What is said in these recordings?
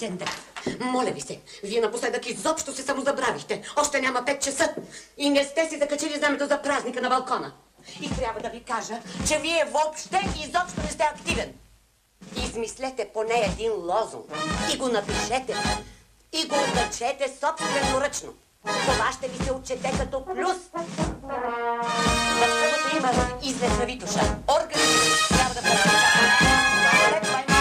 доцент Денев, моля ви се, вие напоследък изобщо се самозабравихте. Още няма 5 часа и не сте си закачили знамето за празника на балкона. И трябва да ви кажа, че вие въобще изобщо не сте активен. Измислете поне един лозунг и го напишете и го откачете собственоръчно. Това ще ви се отчете като плюс. В събота има излез на Витоша. Организирайте, трябва да получаваме. След това има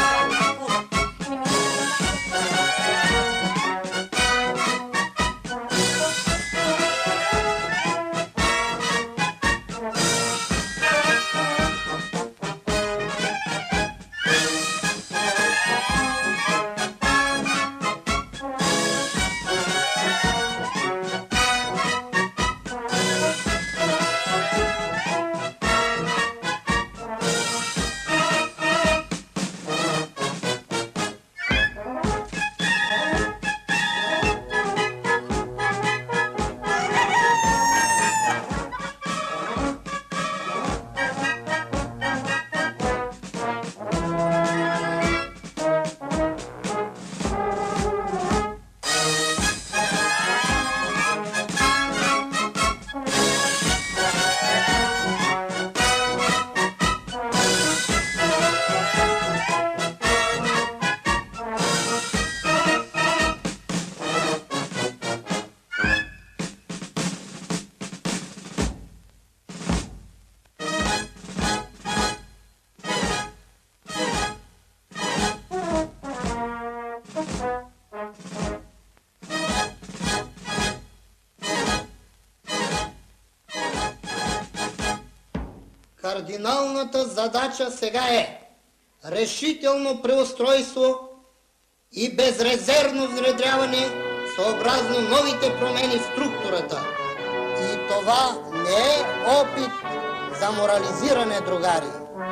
Кардиналната задача сега е решително преустройство и безрезервно внедряване съобразно новите промени в структурата. И това не е опит за морализиране, другари.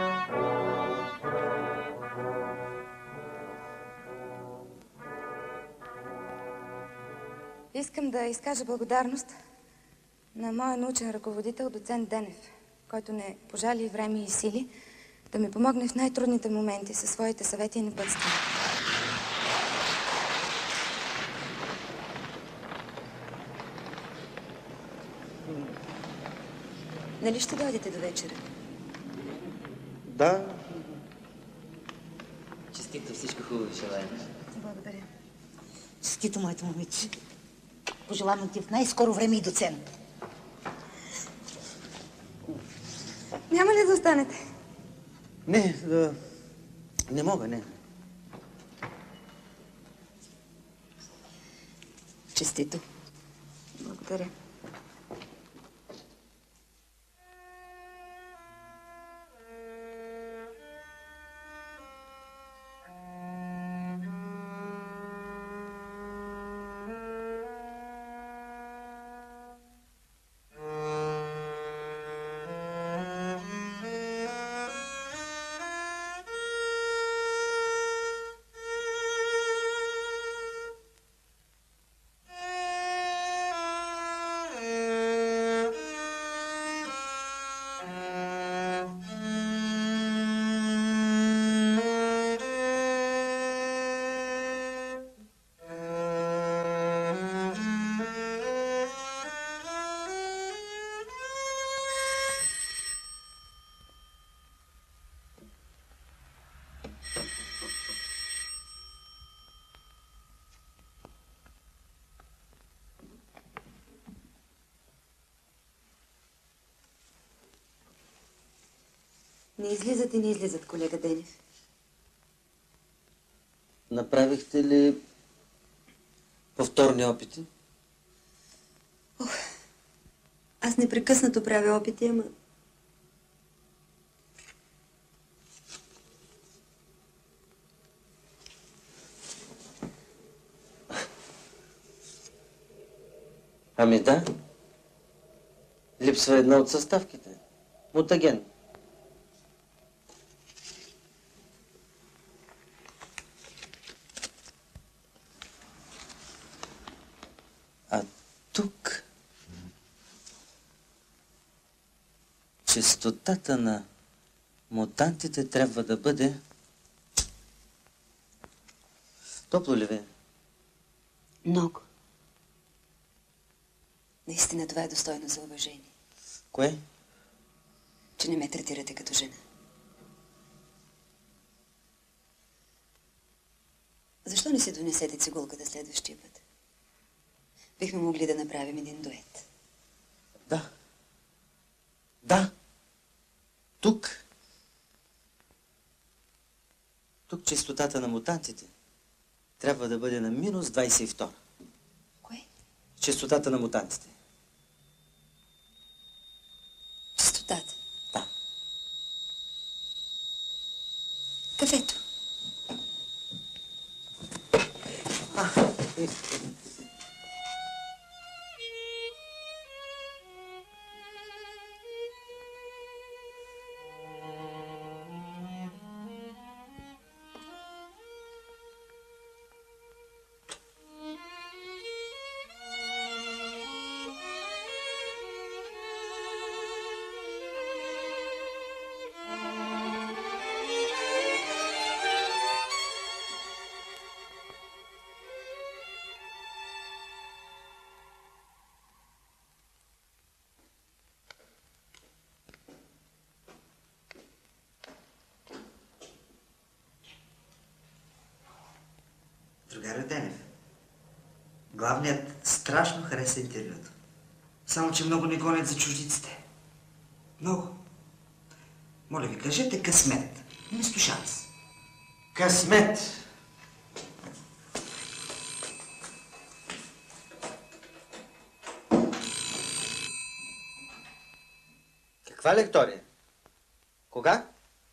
Искам да изкажа благодарност на моя научен ръководител, доцент Денев, който не пожали време и сили да ми помогне в най-трудните моменти със своите съвети и напътствия. Нали ще дойдете до вечера? Да. Честито, всичко хубаво желая. Благодаря. Честито, моето момиче. Пожелавам ти в най-скоро време и доцент. Няма ли да останете? Не, не мога, не. Честито. Благодаря. Не излизат и не излизат, колега Денев. Направихте ли повторни опити? Аз непрекъснато правя опити, ама... Ами да. Липсва една от съставките. Мутаген. А тук честотата на мутантите трябва да бъде Топло ли ви? Много. Наистина това е достойно за уважение. Кое? Че не ме третирате като жена. Защо не си донесете цигулката следващия път? Бихме могли да направим един дует. Да. Да. Тук. Тук честотата на мутантите трябва да бъде на минус 22. Кое? Честотата на мутантите. Чистотата. Да. Кафето. Другарю Денев, главният страшно хареса интервюто. Само, че много не гонят за чуждиците. Много. Моля ви, кажете късмет. Вместо шанс. Късмет! Каква лектория? Кога?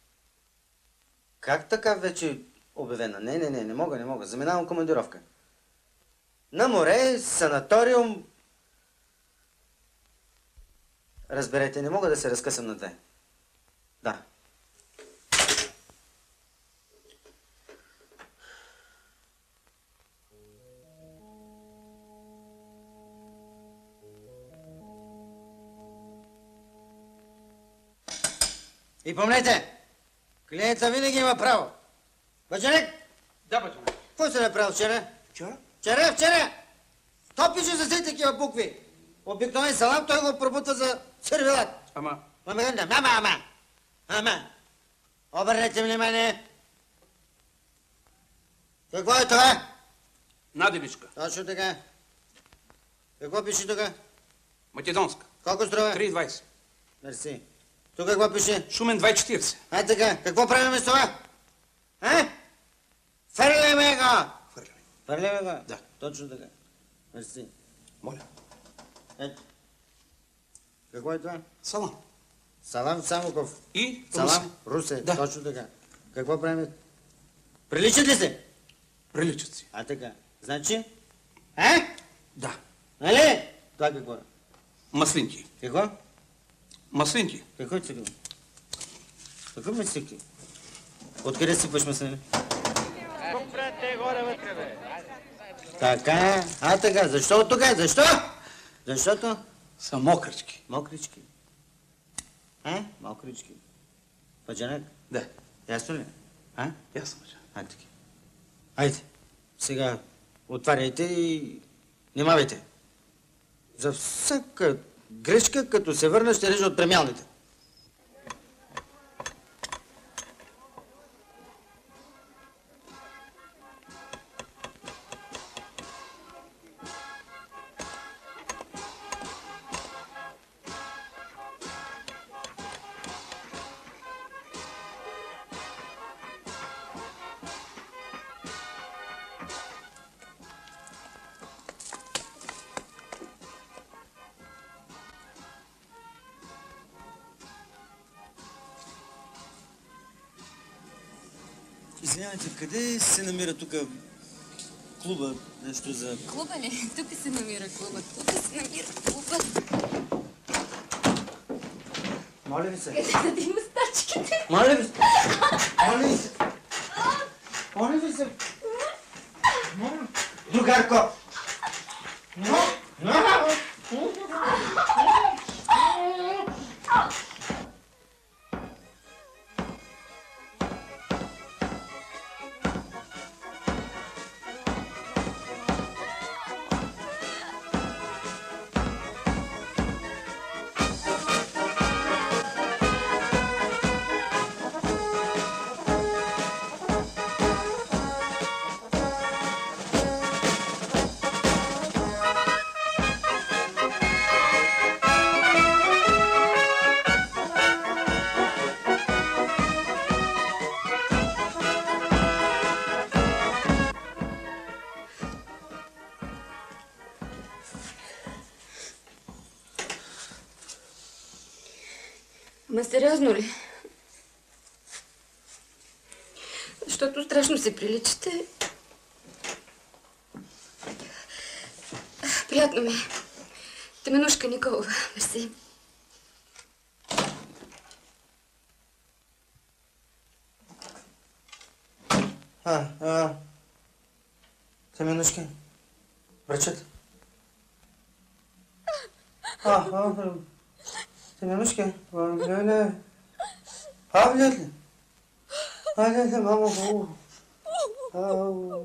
Как така вече обявена? Не мога. Заминавам командировка. На море, санаториум. Разберете, не мога да се разкъсам на две. Да. И помнете, клиента винаги има право. Бачаник? Да, бачаник. Какво си направил вчера? Вчера! То пише за все такива букви. Обикновен салам, той го пробутва за сервелат. Ама... Ама. Обърнете внимание. Какво е това? Надевичка. Точно така. Какво пише тук? Македонска. Колко струва? 3,20. Мерси. Тук какво пише? Шумен 2,40. Ай така, какво правим с това? Фърляме го! Фърляме го? Да. Точно така. Мерси. Моля. Ето. Какво е това? Салам. Салам Самоков. И Салам Русе. Да. Точно така. Какво правим? Приличат ли се? Приличат си. А така. Значи? Да. Нали? Това какво е? Маслинки. Какво? Маслинки. Какво е това? Какво маслинки? Откъде сипаш маслини? Така. Така. Защо тук? Защо? Защото? Са мокрички. Мокрички. Мокрички. Паджанак? Да. Ясно ли? Ясно, бачаник. Така. Айде. Сега отваряйте и внимавайте. За всяка грешка, като се върна, ще режа от премялните. Извинявайте, къде се намира тук клуба, нещо за... Клуба не. Тук се намира клуба. Моля ви се. Къде да има стачките? Моля ви се. Моля ви се. Другарко. Ама сериозно ли? Защото страшно се приличате. Приятно ми. Теменушка Николова. Мерси. Теменушка. Врачът. Теменушка. Леле. Леле. Леле, мамо. Ау.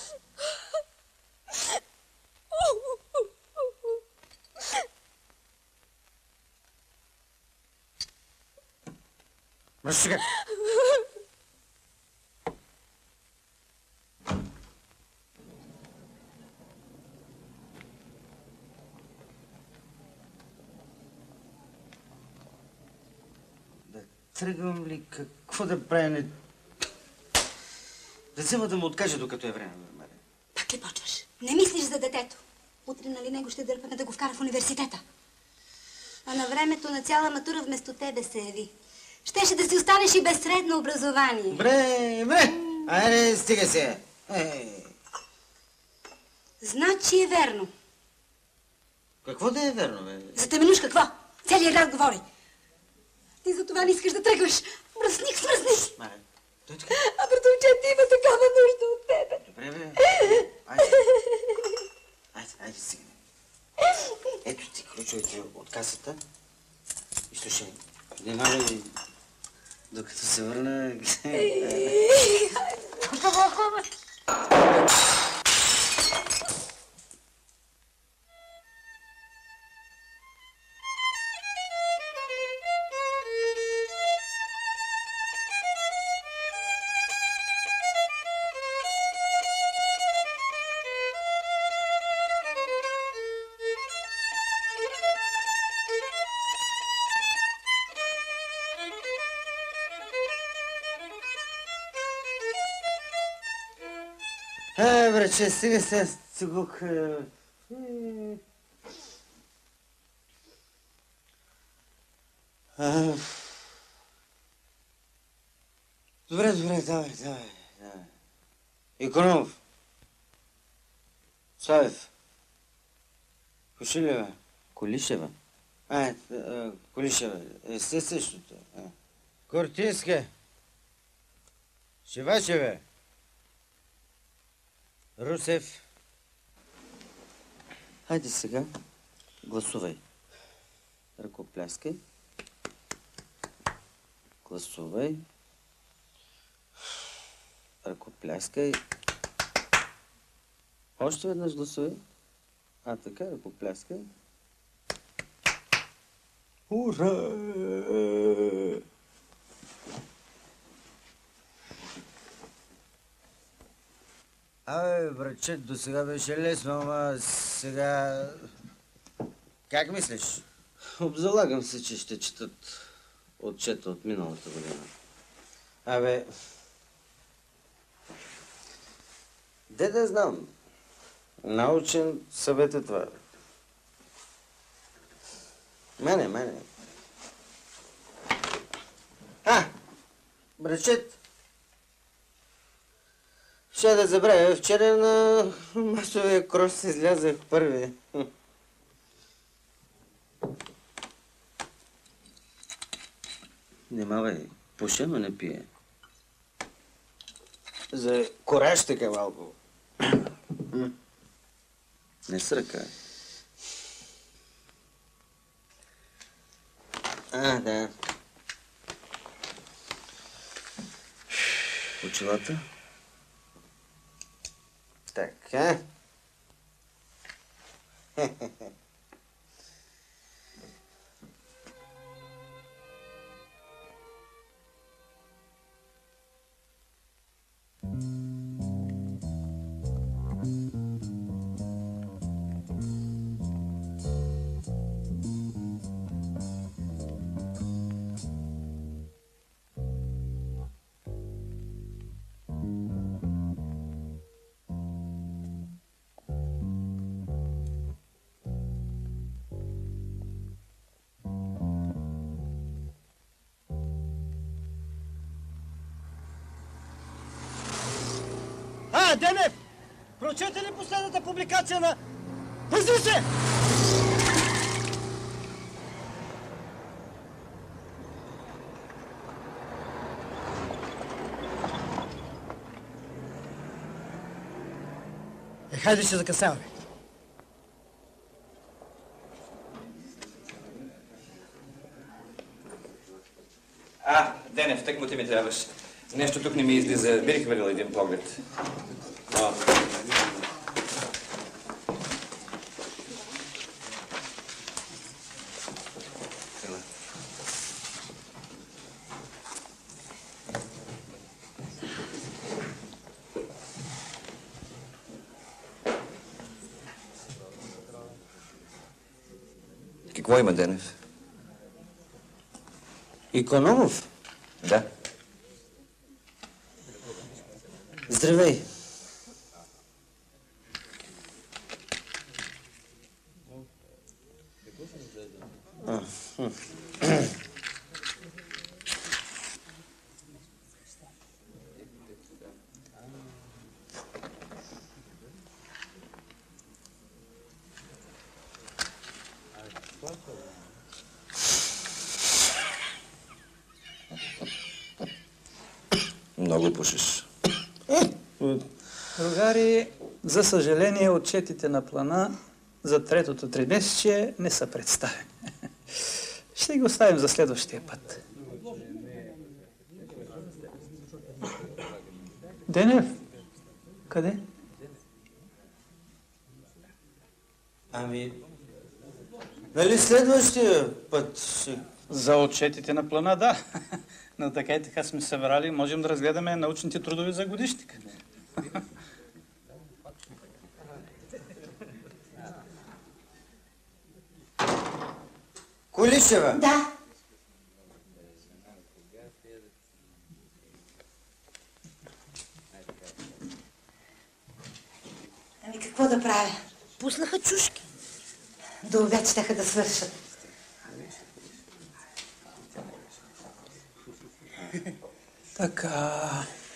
Врачът. Тръгвам ли? Какво да правя? Да взема да му откажа, докато е време, Маре. Пак ли почваш? Не мислиш за детето. Утре нали него ще дърпаме да го вкара в университета. А на времето на цяла матура вместо тебе се яви. Щеше да си останеш и без средно образование. Бре! Айде, стига се! Значи е верно. Какво да е верно, бе? За Теменуш какво? Целият град говори. Ти за това не искаш да тръгваш. Мръсник, смръсни! Маре, той така... А братовчет има такава нужда от тебе. Добре, бе. Айде, стига. Ето ти ключовете от касата. И слушай, внимавай, докато се върна... Браче, стига сега цигук. Добре, давай. Икономов. Славев. Кошилева. Колишева. Колишева. Същото. Кортинска. Шивачева. Русев. Хайде сега, гласувай. Ръкопляскай. Гласувай. Ръкопляскай. Още веднъж гласувай. Така, ръкопляскай. Ура! Брачет, до сега беше лесно, ама сега... Как мислиш? Обзалагам се, че ще четат отчета от миналата година. Де да знам. Научен съвет е това. Мене. Брачет. Ще да забравя, вчера на масовия крос излязах първи. Внимавай, пуша, но не пие. За кораж така малко. Не с ръка. Да. Очилата? Така. Денев! Прочете ли последната публикация на... Пази се! Хайде, ще закъсяваме. Денев, тък му ти ми трябваш. Нещо тук не ми излиза. Бих хвърил един поглед. Какво има, Денев? Икономов? Да. Здравей. Много пушиш. Другари, за съжаление, отчетите на плана за третото тримесечие не са представени. Ще ги оставим за следващия път. Денев, къде? Ами, нали следващия път ще... За отчетите на плана, да. Но така и така сме събрали, можем да разгледаме научните трудове за годишника. Кулишева? Да. Ами какво да правя? Пуснаха чушки. До обяд щяха да свършат. Така,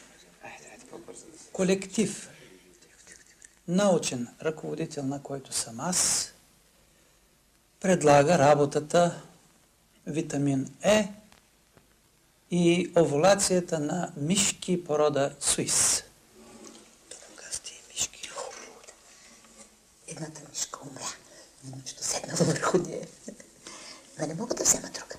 колектив, научен ръководител, на който съм аз, предлага работата витамин Е и овулацията на мишки порода Суис. Гъсти мишки. Едната мишка умря. Момичето седнало върху нея. Но не мога да взема друга.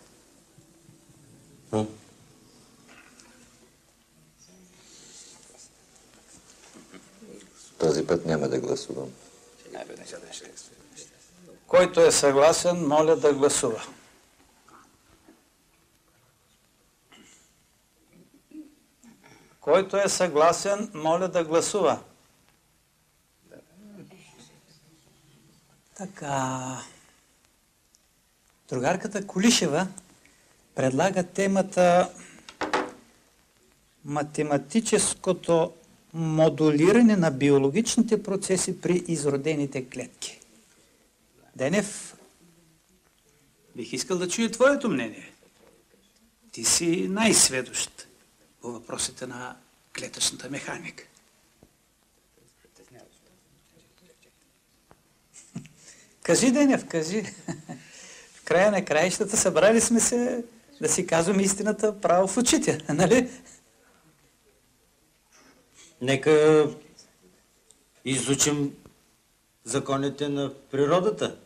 Този път няма да гласувам. Който е съгласен, моля да гласува. Който е съгласен, моля да гласува. Така. Другарката Кулишева предлага темата математическото модулиране на биологичните процеси при изродените клетки. Денев, бих искал да чуя твоето мнение. Ти си най-сведущ по въпросите на клетъчната механика. Кажи, Денев, кажи. В края на краищата събрали сме се да си казваме истината право в очите, нали? Нека изучим законите на природата,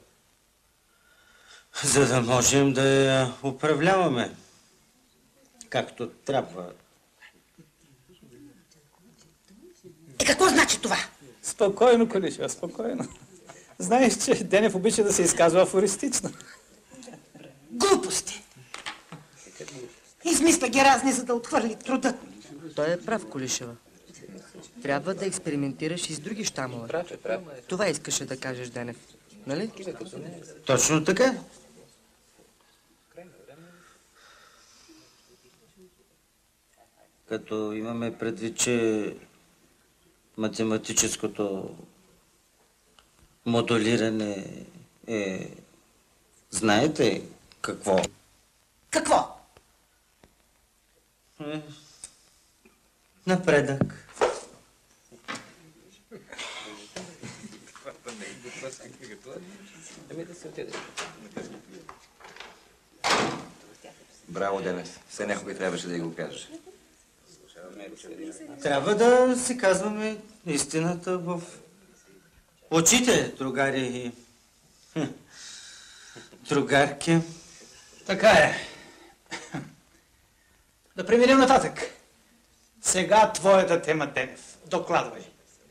за да можем да я управляваме както трябва. И какво значи това? Спокойно, Колишева, спокойно. Знаеш, че Денев обича да се изказва афористично. Глупости! Измисля ги разни, за да отхвърли труда. Той е прав, Кулишева. Трябва да експериментираш и с други щамове. Това искаше да кажеш, Денев. Нали? Точно така. Като имаме предвид, че математическото модулиране е... Знаете какво? Какво? Напредък. Ами да се отиде. Браво, Денев. Все някой трябваше да й го каже. Трябва да си казваме истината в очите, другари и другарки. Така е. Да преминем нататък. Сега твоята тема, Денев. Докладвай.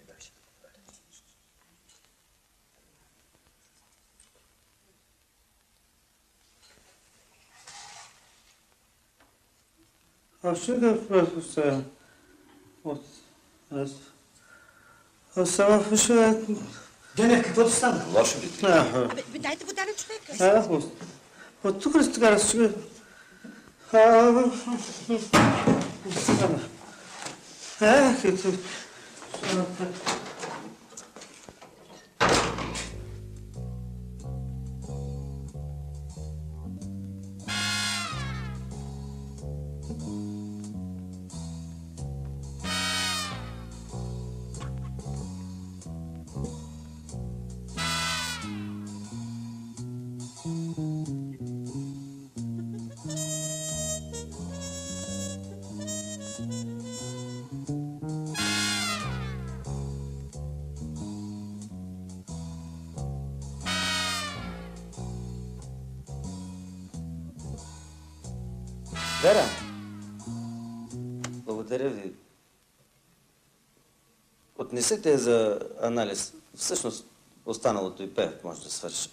Денев, какво ти стана? Лошо ли ти? Дайте вода на човека. От тук ли си така разчига? Вера, благодаря ви. Отнесете за анализ. Всъщност, останалото и Пев може да свърши.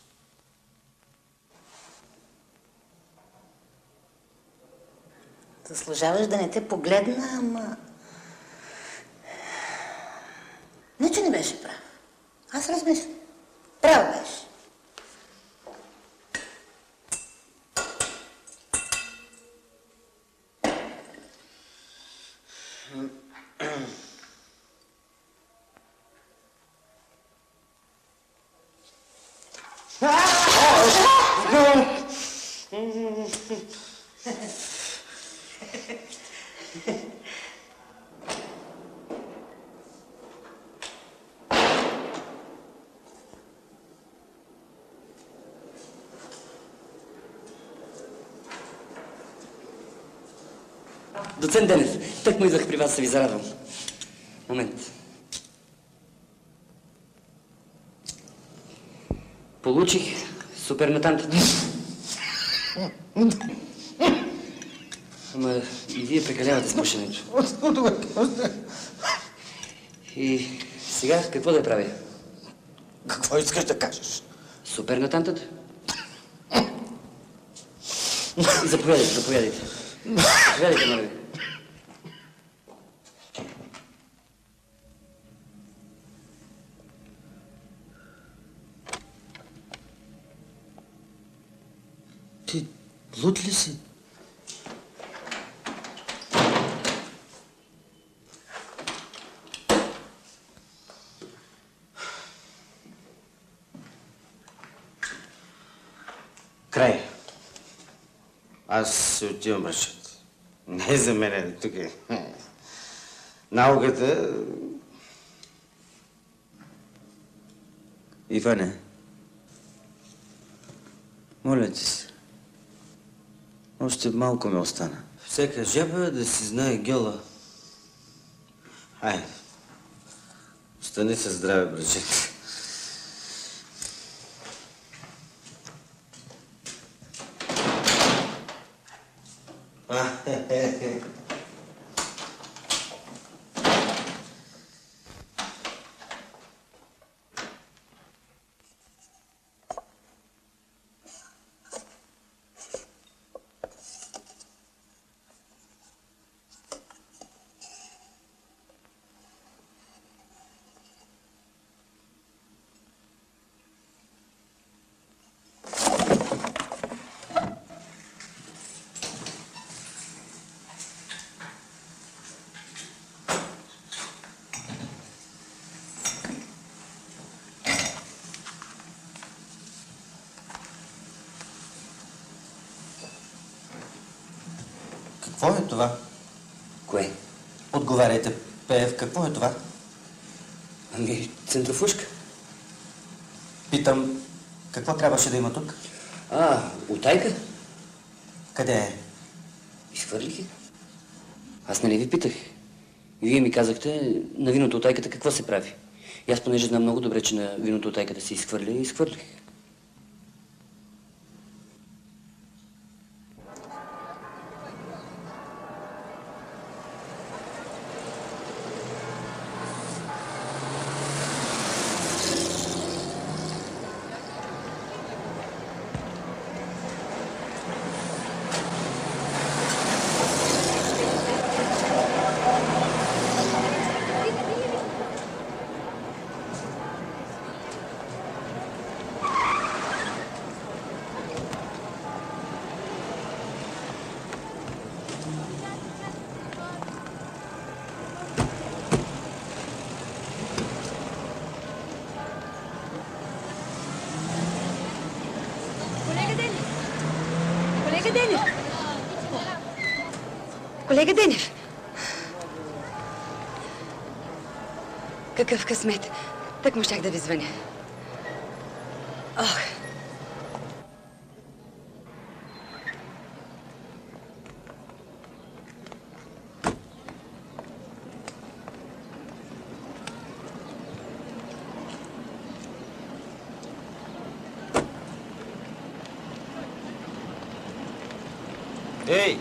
Заслужаваш да не те погледна, ама... Не, че не беше прав. Аз размисля. Прав беше. Доцент Денев, тък му идвах при вас да ви зарадвам. Момент. Получих супернатантата. Ама и вие прекалявате с пушенето. И сега какво да правя? Какво искаш да кажеш? Супернатантата? Заповядайте, заповядайте. Заповядайте, моля ви. Ти луд ли си? Край. Аз се отивам, брачът. Не за мене, тук е. Науката... Иване, моля ти се. Още малко ме остана. Всяка жаба да си знае гьола. Айде. Остани със здраве, брачет. Какво е това? Кое? Отговаряйте, Пеев, какво е това? Ами, центрофушка. Питам, какво трябваше да има тук? Утайка? Къде е? Изхвърлих я. Аз нали ви питах? И вие ми казахте на виното от айката какво се прави. И аз понеже знам много добре, че на виното от айката се изхвърля, и изхвърлих. Колега Денев! Какъв късмет! Так му щях да ви звъня. Ох! Ей!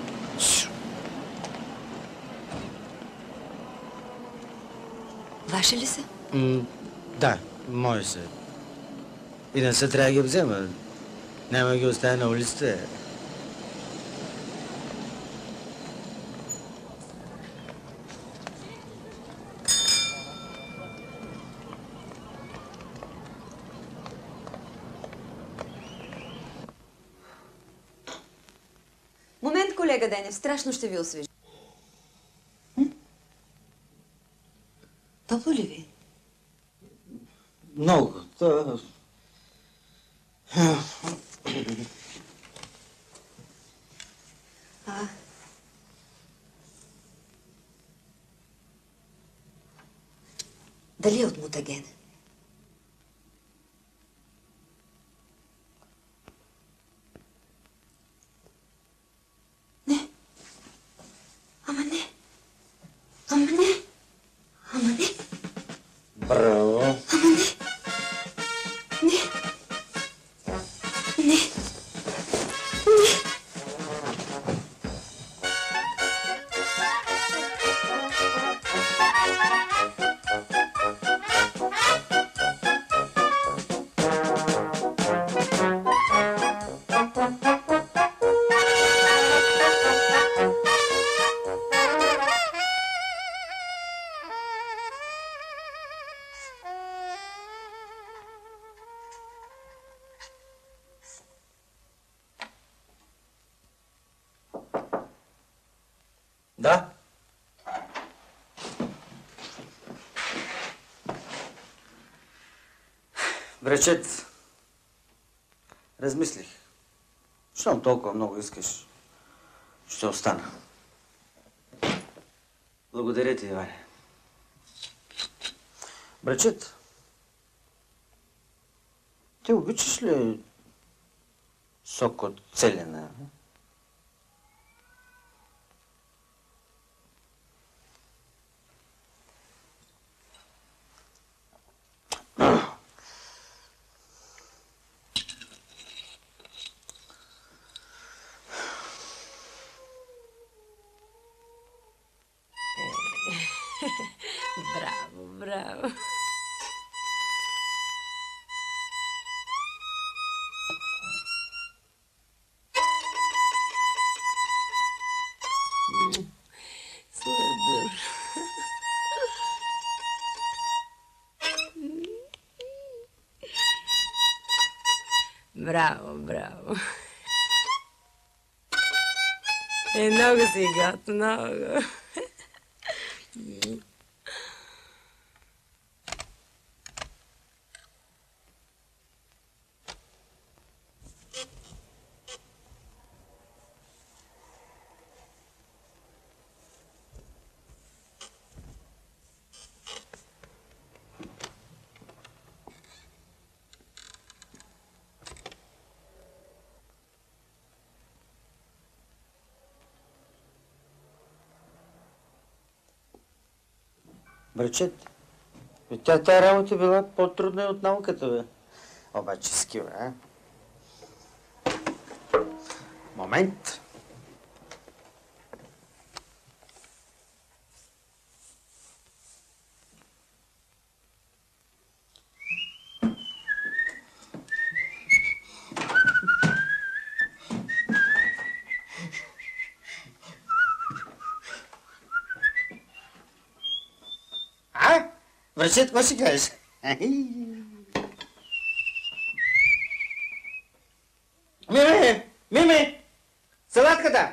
Ваши ли са? Да, мои са. И не се трябва да ги взема. Няма да ги оставя на улицата. Момент, колега Денев, страшно ще ви освежа. Топло ли ви? Много. Дали е от мутаген? Не. Ама не. Ама не. Ама не. Браво! Ама не. Не. Не. Не. Да? Бречет, размислих. Щом толкова много искаш, ще остана. Благодаря ти, Иване. Бречет, ти обичаш ли сок от целена? Браво, браво. Сладър. Браво, браво. Много си гад, много. Брачет, тая работа била по-трудна и от науката, бе. Обаче скива, а? Момент. Брачет, какво си кажеш? Мими! Мими! Салатката!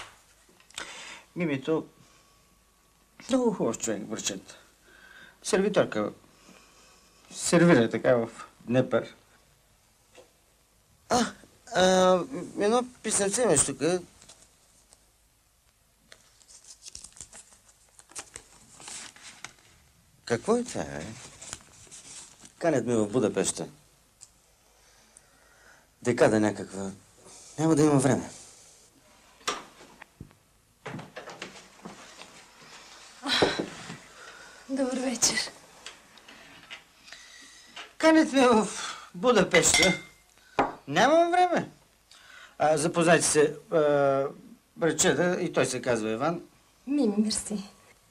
Мимито много хубав човек, брачет. Сервиторка. Сервира така в Днепър. Едно писъмце имаш тук. Какво е това, бе? Канят ми в Будапеща. Декада някаква. Няма да има време. Добър вечер. Канят ми в Будапеща. Нямам време. Запознайте се. Брачета, и той се казва Иван. Мими, мерси.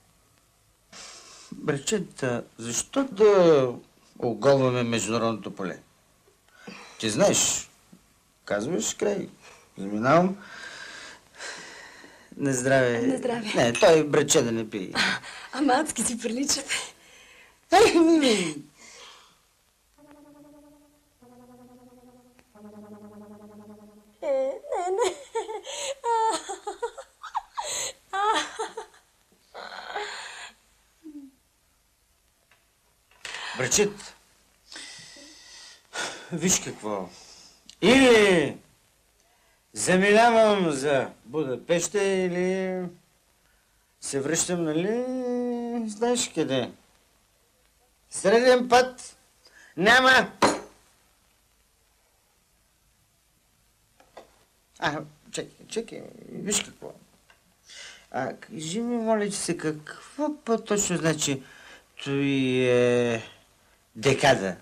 Брачета, защо да оголваме международното поле? Ти знаеш, казваш край. Заминавам. На здраве. На здраве. Не, той браче да не пие. Ама адски си приличате. Ай, Мими! Не. Брачет, виж какво. Или заминавам за Будапеща, или се връщам, нали, знаеш къде. Среден път няма. Чакай, виж какво. Кажи ми, моля ти се, какво по-точно значи той е декада?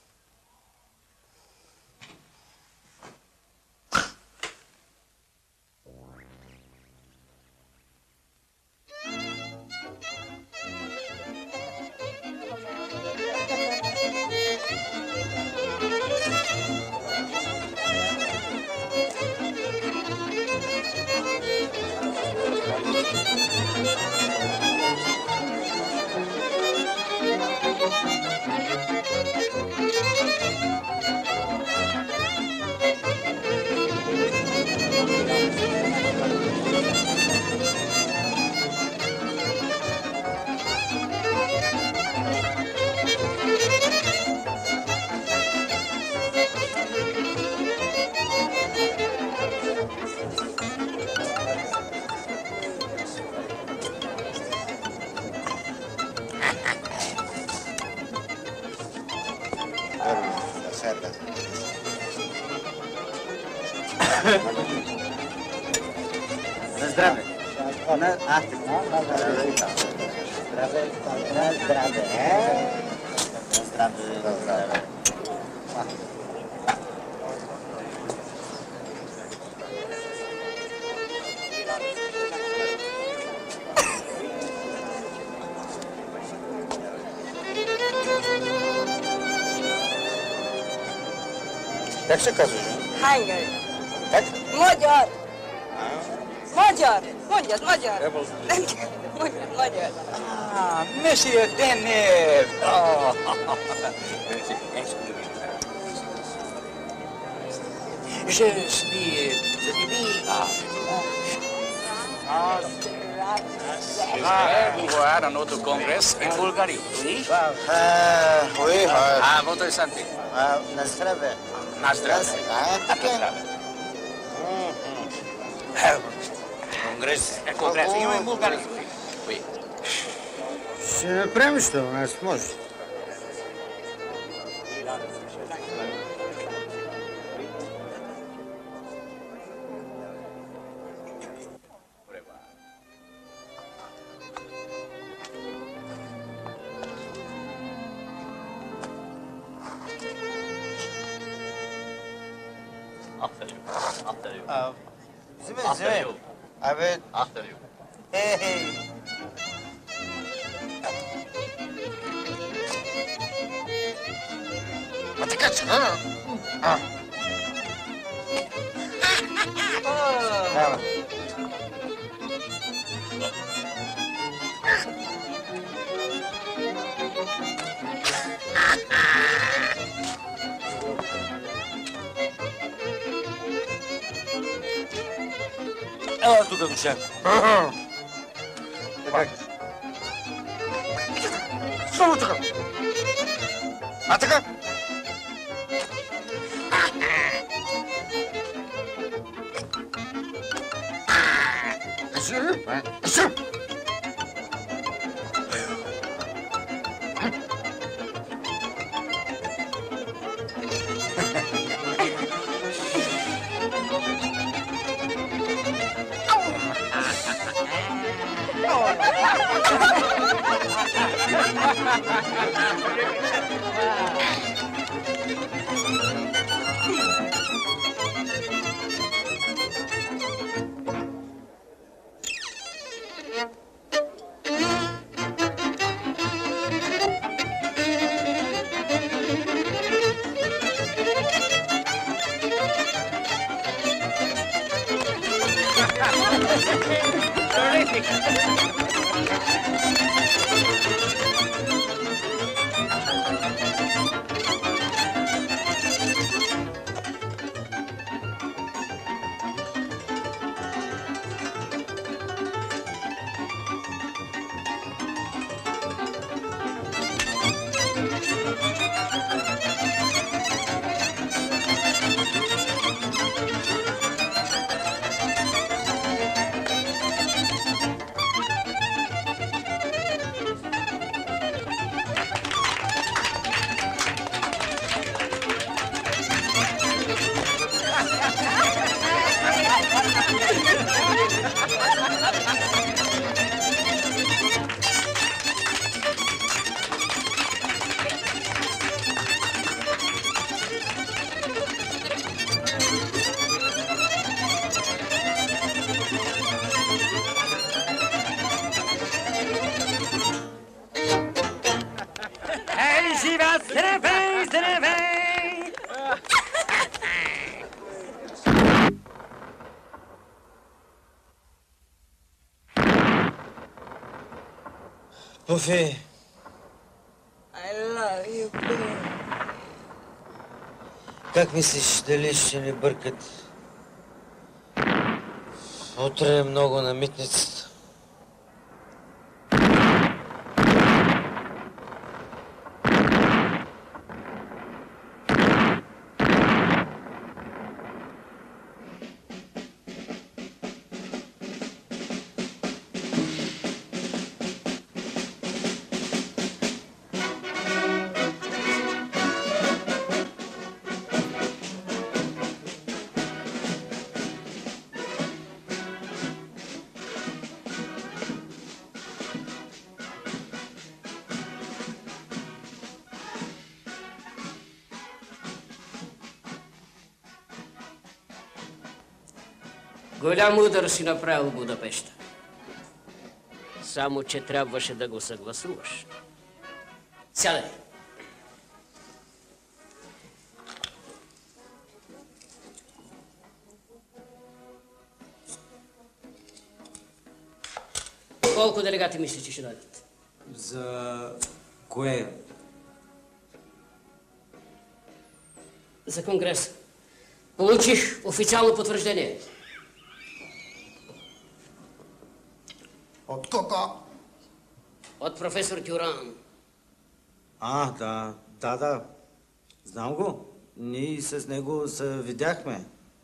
На здраве. На здраве. Как се казваш? Hangari. Как? Magyar. Magyar. Mondjad, magyar. Mondjad, magyar. Monsieur Denner. Je suis vous voir à notre congrès en Bulgarie. Oui? Oui. Votre santé. На здраве. На здраве. Конгрес. Конгрес. Има и Bulgarie. Oui. Ще направим, що аз може. Вземи. Абе... Ей! А така че... Ела тук, душа. Така. Само така. А така? Пуфи, I love you, baby. как мислиш, дали ще ни бъркат? Утре е много на митницата. Голям удар си направил Будапеща. Само, че трябваше да го съгласуваш. Сядай. Колко делегати мислиш, че ще дойдат? За кое? За Конгреса. Получих официално потвърждение. От кого? От професор Дюран. Да. Знам го. Ние с него се видяхме.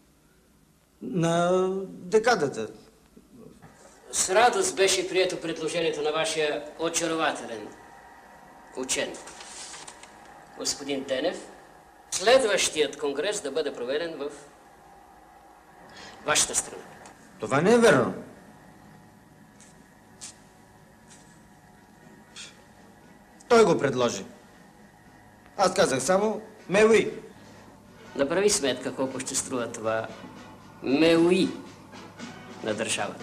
На декадата. С радост беше прието предложението на вашия очарователен учен. Господин Денев, следващият конгрес да бъде проведен в вашата страна. Това не е верно. Той го предложи. Аз казах само меуи. Направи сметка колко ще струва това меуи на държавата.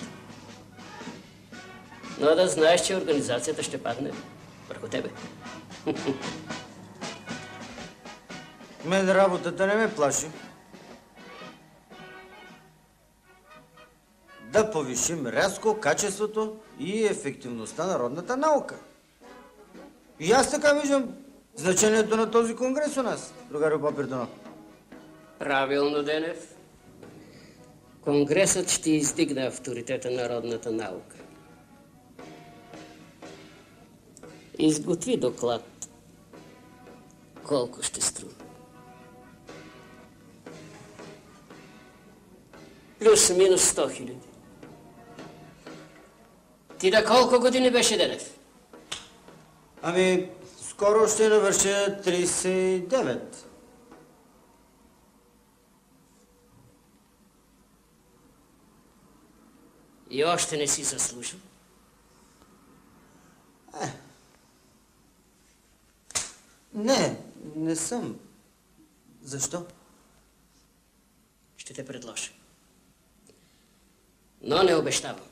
Но да знаеш, че организацията ще падне върху тебе. Мен работата не ме плаши. Да повишим рязко качеството и ефективността на родната наука. И аз така виждам значението на този конгрес у нас, другарю Попирдонов. Правилно, Денев. Конгресът ще издигне авторитета на родната наука. Изготви доклад. Колко ще струва? Плюс-минус 100 000. Ти на колко години беше, Денев? Ами, скоро ще навърша 39. И още не си заслужил? Не съм. Защо? Ще те предложа. Но не обещавам.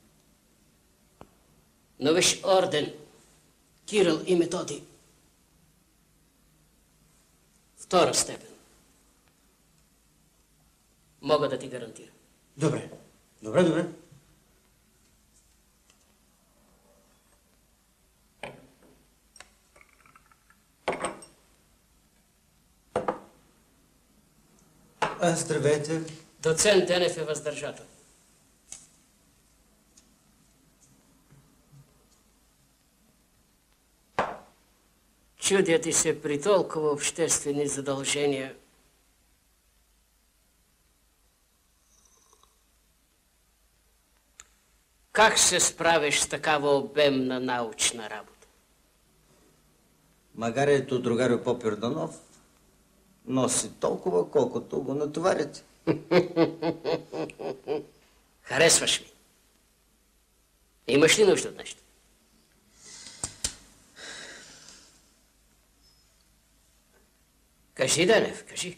Но виж орден Кирил и Методий. Втора степен. Мога да ти гарантирам. Добре. Здравейте. Доцент Денев е въздържател. Чудя ти се при толкова обществени задължения. Как се справиш с такава обемна научна работа? Магарието другарю Попирдонов носи толкова, колкото го натоварите. Харесваш ми. Имаш ли нужда от нещо? Кажи, Денев, кажи.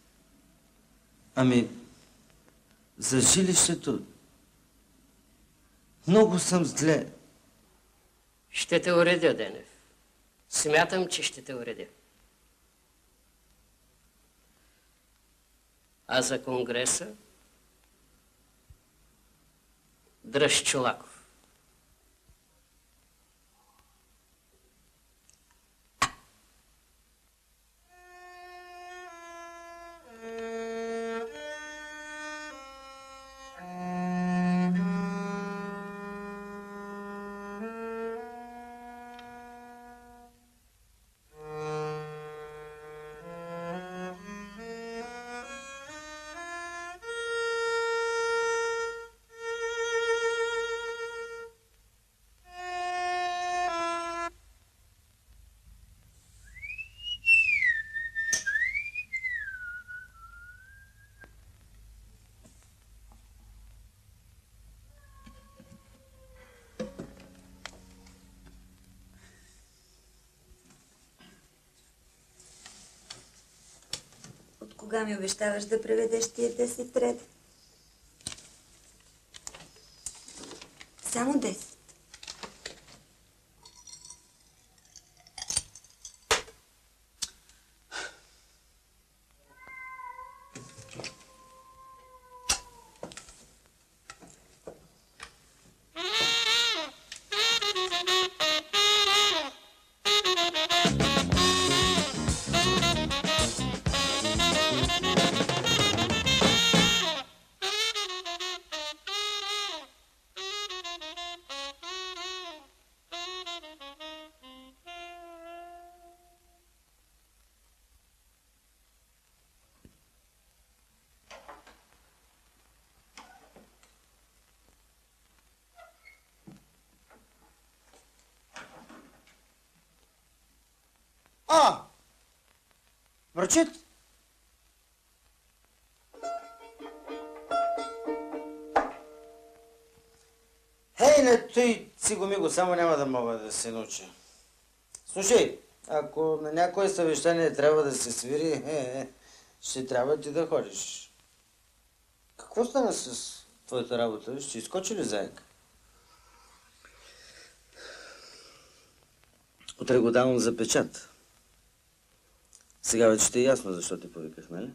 Ами, за жилището много съм зле. Ще те уредя, Денев. Смятам, че ще те уредя. А за конгреса? Дръж Чолаков. Кога ми обещаваш да преведеш тия 10 реда? Само 10. Врачит? Хей, не той цигомиго, само няма да мога да се науча. Слушай, ако на някое съвещание трябва да се свири, ще трябва ти да ходиш. Какво стана с твоята работа? Ще изкочи ли заек? Утре го давам за печат. Сега вече ще е ясно защо те повиках, нали?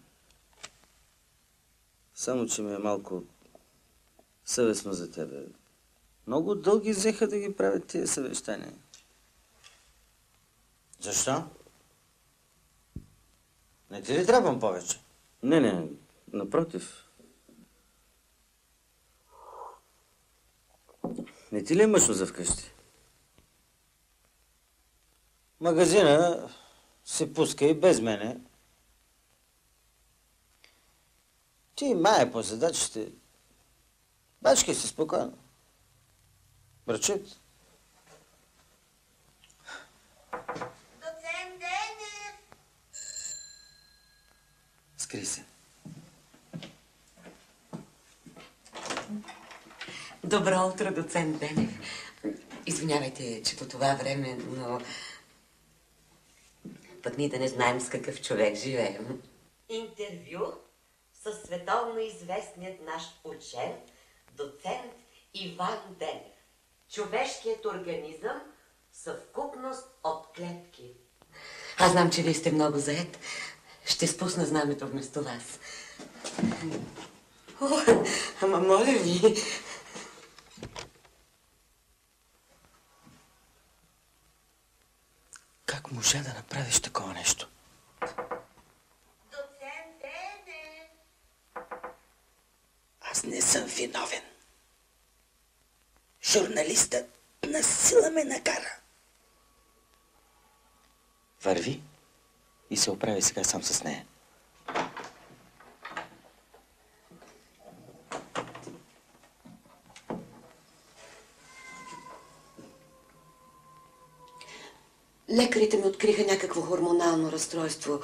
Само, че ми е малко съвестно за тебе. Много дълги взеха да ги правят тия съвещания. Защо? Не ти ли трябвам повече? Не, напротив. Не ти ли е мъчно за вкъщи? Магазина се пуска и без мене. Ти май по задачите. Бачкай си спокойно. Брачет. Доцент Денев! Скри се. Добро утро, доцент Денев. Извинявайте, че по това време, но пък ние да не знаем с какъв човек живеем. Интервю с световно известният наш учен, доцент Иван Денев. Човешкият организъм съвкупност от клетки. Аз знам, че вие сте много заед. Ще спусна знамето вместо вас. О, ама моля ви. Как можа да направиш такова нещо? Доцент Денев! Аз не съм виновен. Журналистът насила ме накара. Върви и се оправи сега сам с нея. Лекарите ми откриха някакво хормонално разстройство.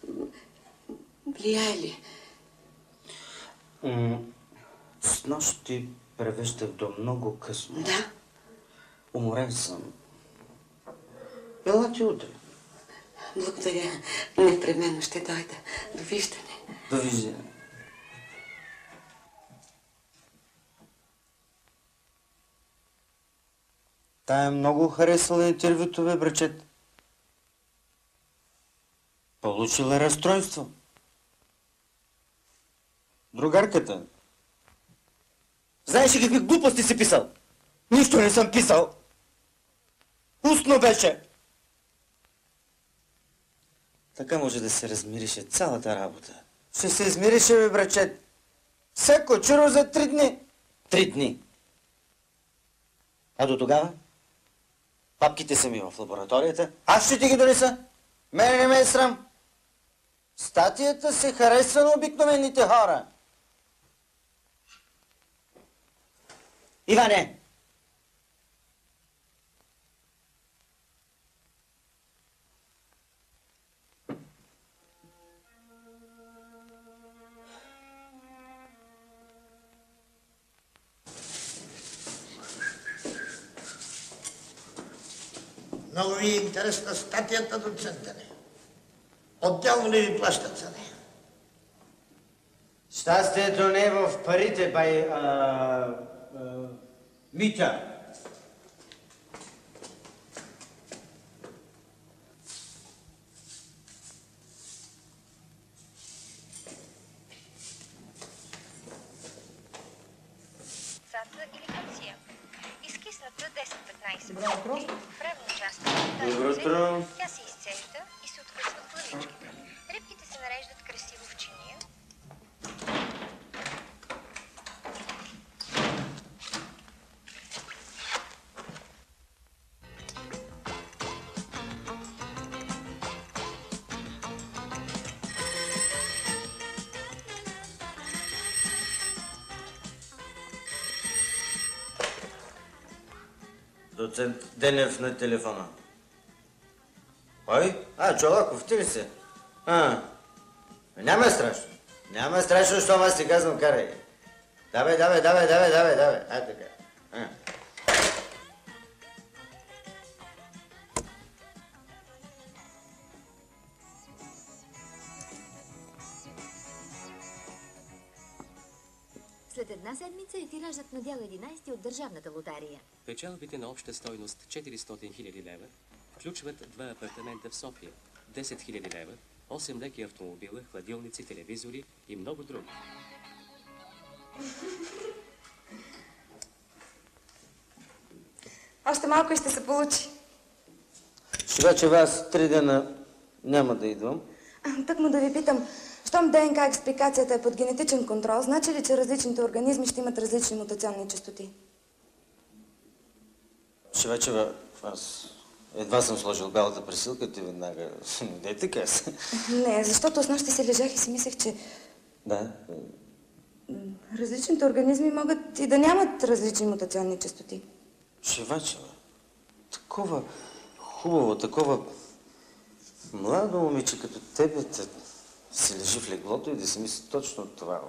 Влияе ли? Снощи превеждах до много късно. Да? Уморен съм. Ела ти утре. Благодаря. Непременно ще дойда. Довиждане. Довиждане. Тая много харесала интервюто, бе, брачет. Получила разстройство. Другарката. Знаеш ли какви глупости си писал? Нищо не съм писал. Устно беше. Така може да се размирише цялата работа. Ще се измирише, бе, брачет. Всяко чуро за 3 дни. 3 дни. А до тогава? Папките са ми в лабораторията. Аз ще ти ги донеса. Мене не ме е срам. Статията се харесва на обикновените хора. Иване! Много ви е интересна статията, доцент Денев. Отделно ли ви плащат за нея? Щастието не е в парите, бай... Митя. Цаца или кация. Изкисната 10-15 минути. Правилно част от Добро утро. Тя се изцежда и се откъсват главичките. Рибките се нареждат красиво в чиния. Доцент Денев на телефона. Кой? Чолаков, ти ли се? Няма страшно. Няма страшно, щом аз ти казвам, карай. Давай. Така. След една седмица е тиражът на дял 11 от Държавната лотария. Печалбите на обща стойност 400 000 лева включват 2 апартамента в София, 10 000 лева, 8 леки автомобила, хладилници, телевизори и много други. Още малко и ще се получи. Шивачева, аз 3 дена няма да идвам. Так му да ви питам, щом ДНК експликацията е под генетичен контрол, значи ли, че различните организми ще имат различни мутационни честоти? Шивачева, аз едва съм сложил галата пресилката и веднага... Не така се. Не, защото снощи си лежах и си мислех, че Да. различните организми могат и да нямат различни мутационни честоти. Шивачева, такова хубаво, такова младо момиче като тебе да си лежи в леглото и да си мисли точно това.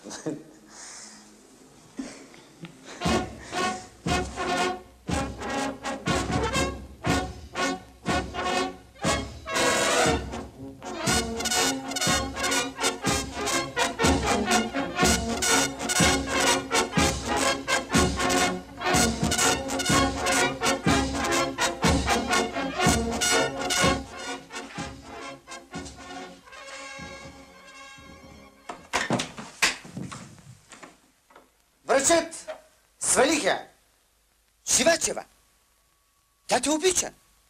Врачът! Свалиха! Шивачева! Тя те обича!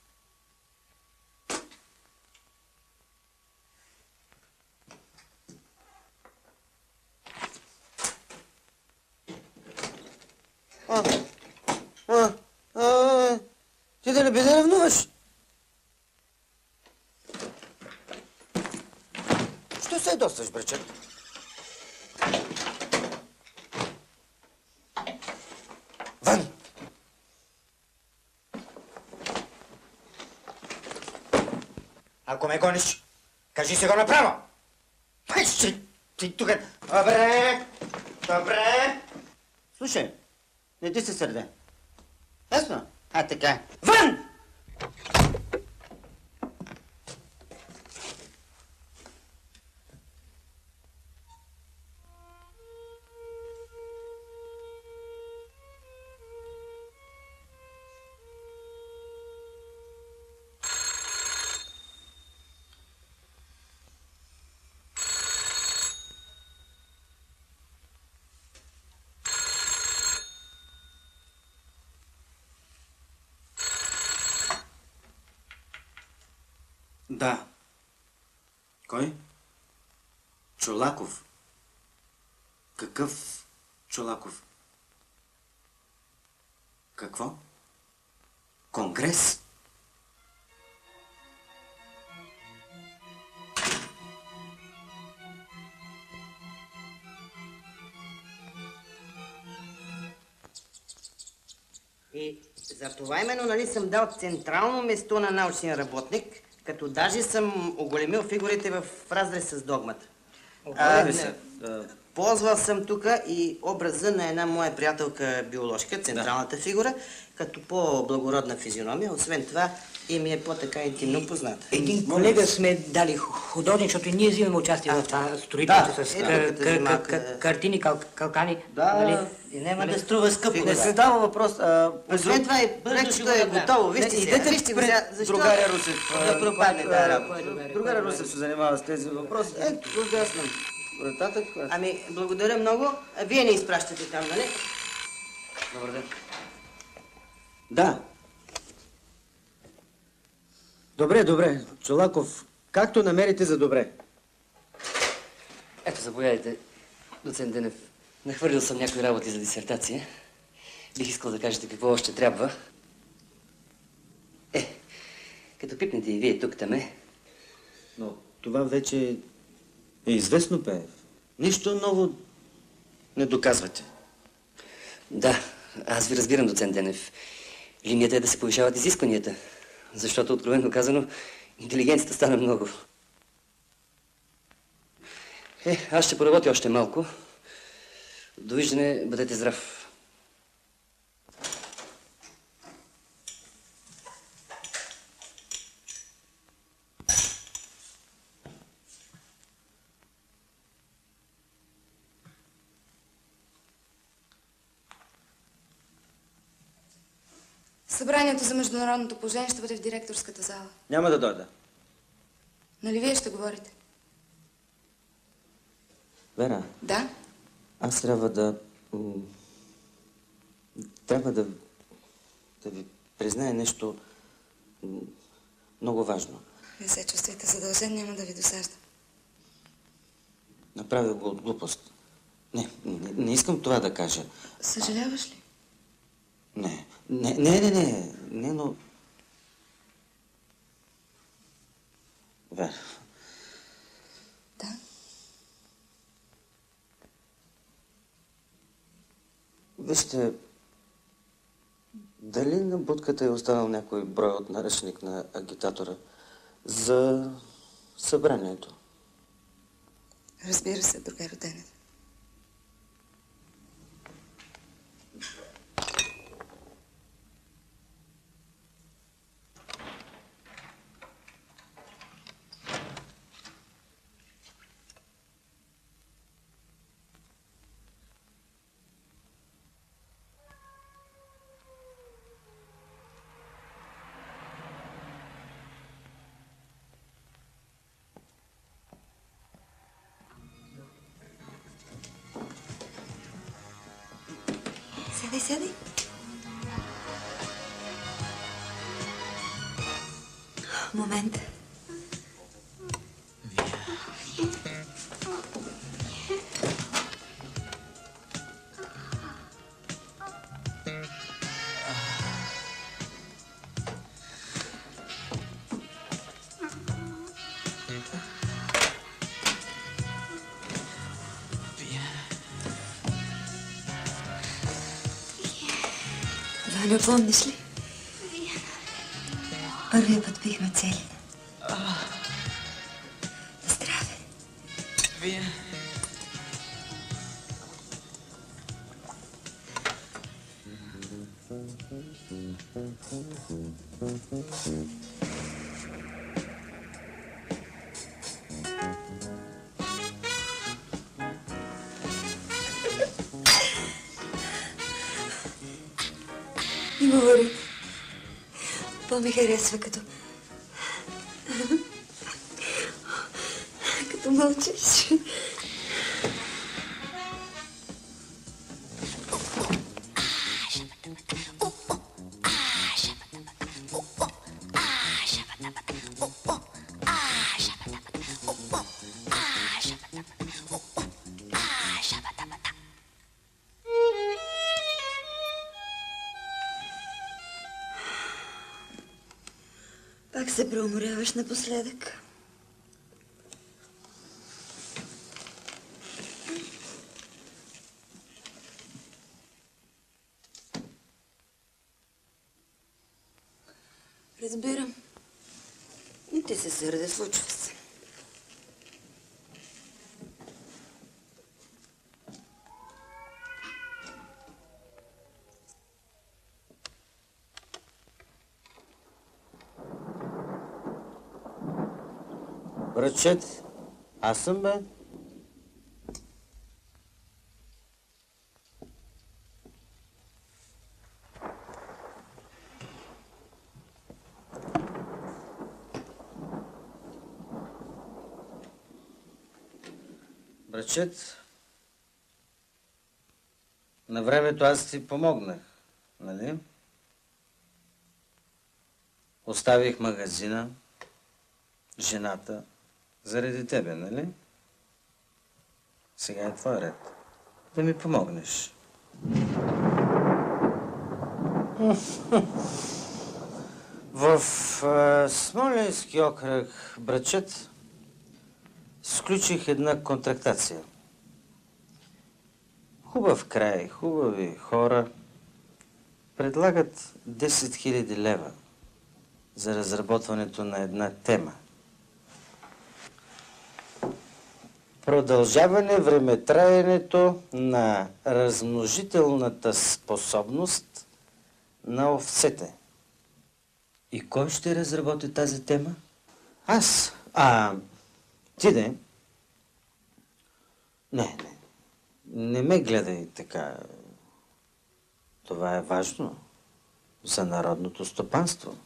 Ти да не бе да ревнуваш? Що се ядосваш, брачът? Вън! Ако ме гониш, кажи се го направо! Ще ти тук... Добре! Добре! Слушай, не ти се сърде. Ясно? А, така. Вън! Да. Кой? Чолаков. Какъв Чолаков? Какво? Конгрес? И за това именно, нали, съм дал централно место на научния работник, като даже съм оголемил фигурите в разрез с догмата. Ползвал съм тук и образа на една моя приятелка биоложка, централната фигура, като по-благородна физиономия. Освен това и ми е по-така интимно позната. Един колега сме дали художник, защото и ние взимаме участие в това строителство с картини, калкани. Да, и няма да струва скъпо. Не става въпрос. Освен това и проектчето е готово. Вижте сега, вижте го сега. Защо? Другаря Русев. Да пропадне тази работа. Другаря Русев се занимава с тези въпроси. Ето, аз съм. Нататък. Ами, благодаря много. Вие не изпращате там, нали? Добър ден. Да. Добре. Чолаков, както намерите за добре. Ето, заповядайте, доцент Денев. Нахвърлил съм някои работи за дисертация. Бих искал да кажете какво още трябва. Като пипнете и вие тук-таме. Но това вече е известно, Пеев. Нищо ново не доказвате. Да, аз ви разбирам, доцент Денев. Линията е да се повишават изискванията, защото, откровено казано, интелигенцията стана много. Аз ще поработя още малко. Довиждане, бъдете здрав. Събранието за международното положение ще бъде в директорската зала. Няма да дойда. Нали вие ще говорите? Вера, Да? аз трябва да ви призная нещо много важно. Не се чувствайте задължен, няма да ви досаждам. Направих го от глупост. Не искам това да кажа. Съжаляваш ли? Не, но... Вера. Да? Вижте, дали на будката е останал някой брой от наръчник на агитатора за събранието? Разбира се, другар Денев. Сядай. Момент. Ваню, помниш ли? Първия път пихме цели. Здраве. Вие. Не говори. По-ми харесва като мълчиш. Пак се преуморяваш напоследък. Разбирам. Не ти се сърде, случва се. Братчет, аз съм, бе. Братчет, на времето аз ти помогнах, нали? Оставих магазина, жената, заради тебе, нали? Сега е твой ред. Да ми помогнеш. В Смолянски окръг, братчет, сключих една контрактация. Хубав край, хубави хора. Предлагат 10 000 лева за разработването на една тема. Продължаване времетраенето на размножителната способност на овцете. И кой ще разработи тази тема? Аз. Ти де? Не ме гледай така. Това е важно. за народното стопанство.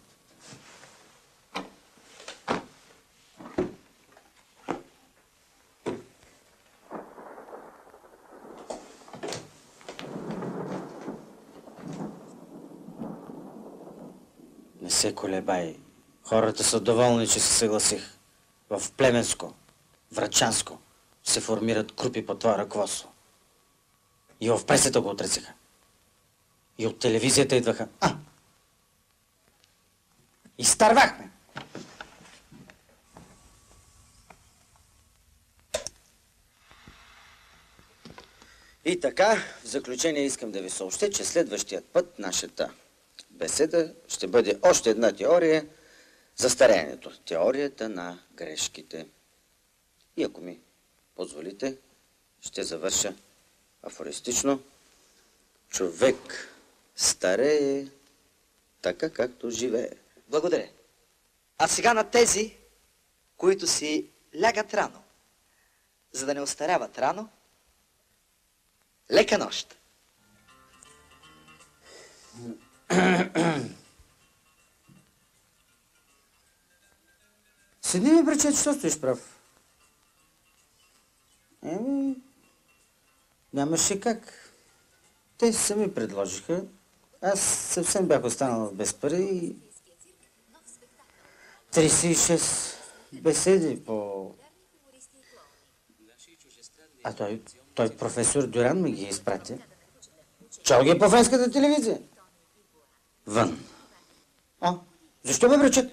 Не се колебай. Хората са доволни, че се съгласих. В Плевенско, Врачанско се формират групи по това ръководство. И в пресата го отрецаха. И от телевизията идваха. Изтървахме. И така, в заключение искам да ви съобщя, че следващият път нашата беседа ще бъде още една теория за стареенето. Теорията на грешките. И ако ми позволите, ще завърша афористично. Човек старее така, както живее. Благодаря. А сега на тези, които си лягат рано, за да не остаряват рано, лека нощ! Седи ми, брачет, що стоиш прав? Нямаше как. Те сами предложиха. Аз съвсем бях останал без пари и 36 беседи по... А той професор Дюран ми ги изпрати. Чал ги по френската телевизия. Вън. Защо ме брачат?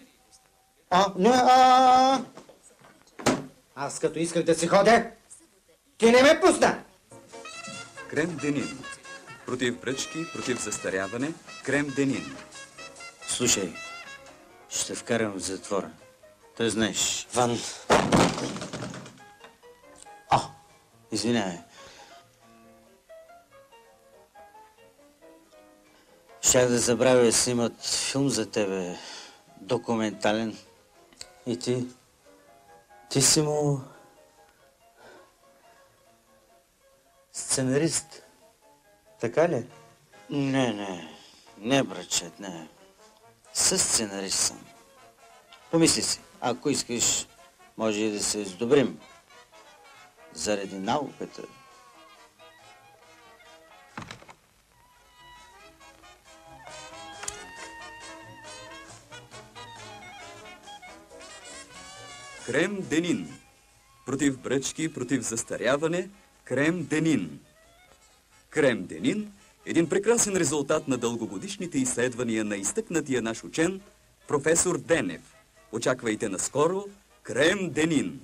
Аз като исках да си ходя, ти не ме пусна! Крем Денин. Против бръчки, против застаряване. Крем Денин. Слушай, ще вкарам в затвора. Той знаеш. Вън. Извинявай. Щях да забравя да снимат филм за тебе. Документален. И ти си му сценарист. Така ли? Не, брачет, не. Със сценарист съм. Помисли си, ако искаш, може и да се сдобрим. Заради науката. Крем Денин. Против бръчки, против застаряване. Крем Денин. Крем Денин – един прекрасен резултат на дългогодишните изследвания на изтъкнатия наш учен, професор Денев. Очаквайте наскоро Крем Денин.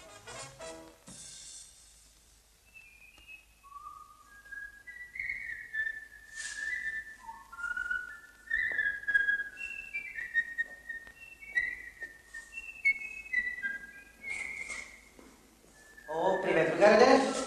Привет, другаре Денев!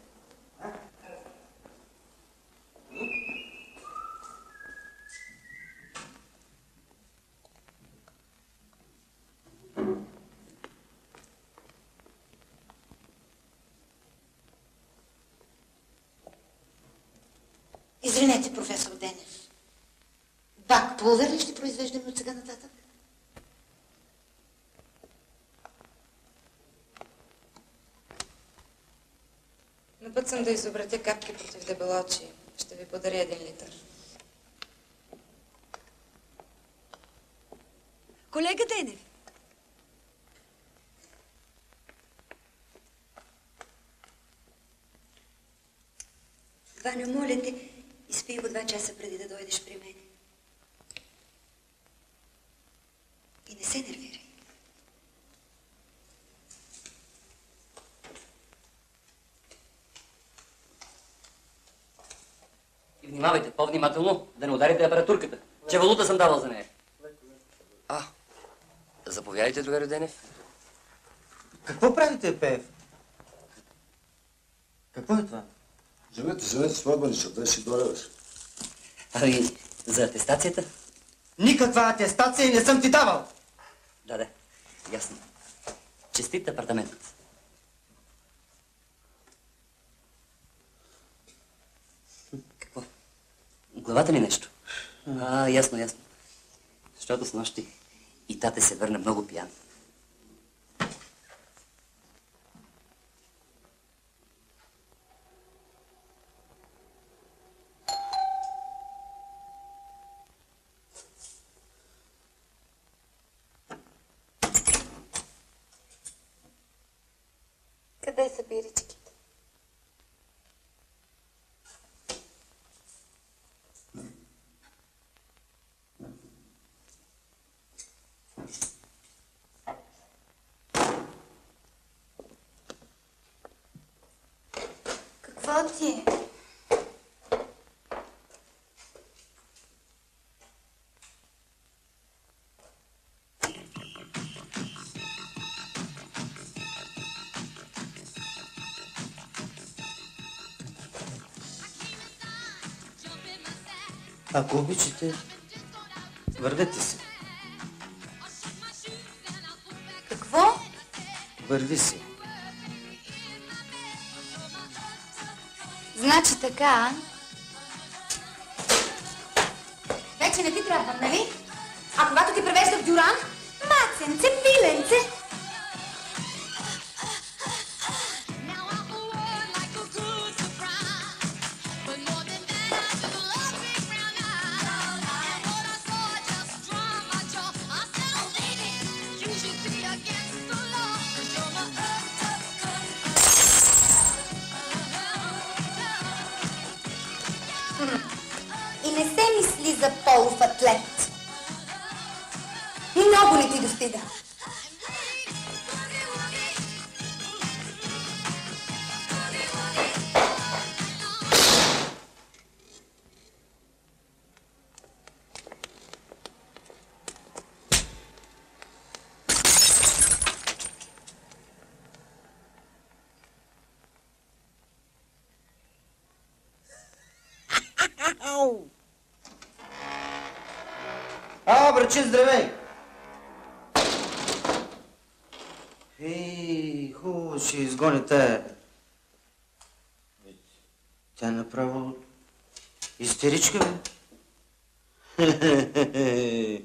Извинете, професор Денев. Бак пулвер ли ще произвеждаме от сега нататък? На път съм да изобретя капки против дебелочи. Ще ви подаря 1 литър. Колега Денев. Ваня, моля те, изпий го 2 часа преди да дойдеш при мен. И не се нервирай. И внимавайте по-внимателно, да не ударите апаратурката, че валута съм давал за нея. Заповядайте, другаре Денев. Какво правите, Пеев? Какво е това? Женете, свободнича, да си долеваш. Ами, за атестацията? Никаква атестация не съм ти давал! Да, ясно. Честит апартамент. Какво? Главата ли нещо? Ясно, ясно. Защото с нощи и тате се върна много пиян. Къде са биричките? Какво ти е? Ако обичате, вървете си. Какво? Върви си. Значи така, вече не ти трябва, нали? А когато ти превежда в дюран, маценце, пиленце. И не се мисли за полов атлет. Много не ти достига. Братче, здравей! Хубаво, ще изгони тая. Тя е направо истеричка, бе.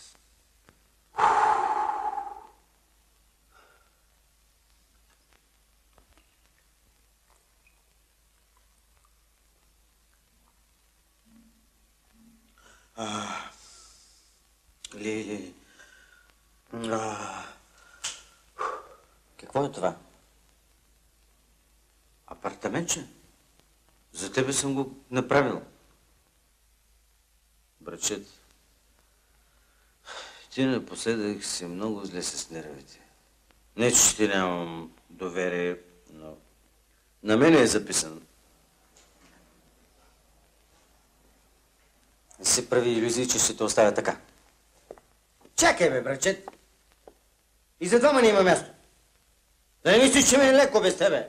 Лили. Какво е това? Апартаментче? За тебе съм го направил. Братчет, ти напоследък си много зле с нервите. Не, че ти нямам доверие, но на мене е записан. Не си прави илюзии, че ще те оставя така. Чакай, бе, братчет. И за двама не има място. Да не мислиш, че ми е леко без тебе.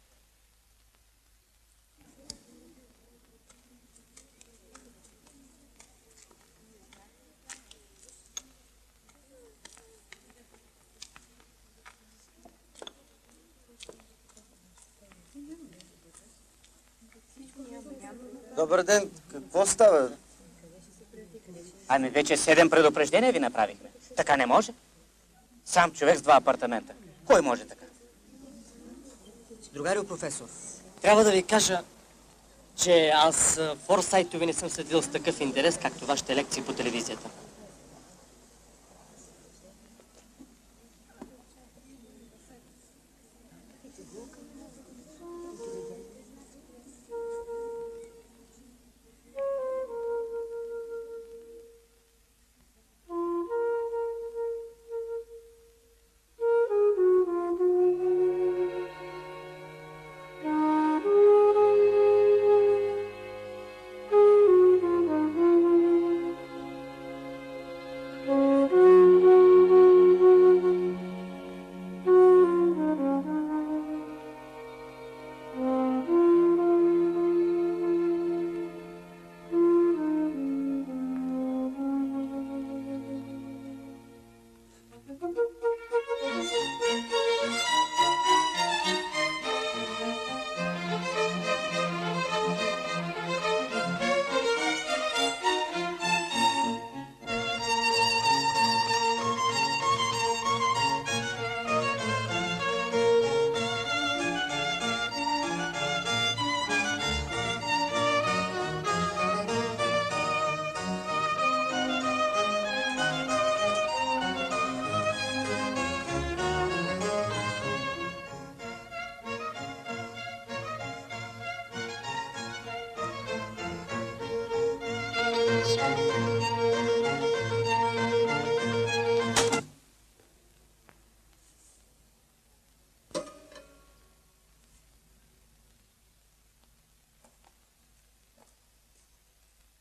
Добър ден. Какво става? Ами вече 7 предупреждения ви направихме. Така не може. Сам човек с 2 апартамента. Кой може така? Другарио професор, Трябва да ви кажа, че аз форсайтови не съм следил с такъв интерес, както вашите лекции по телевизията.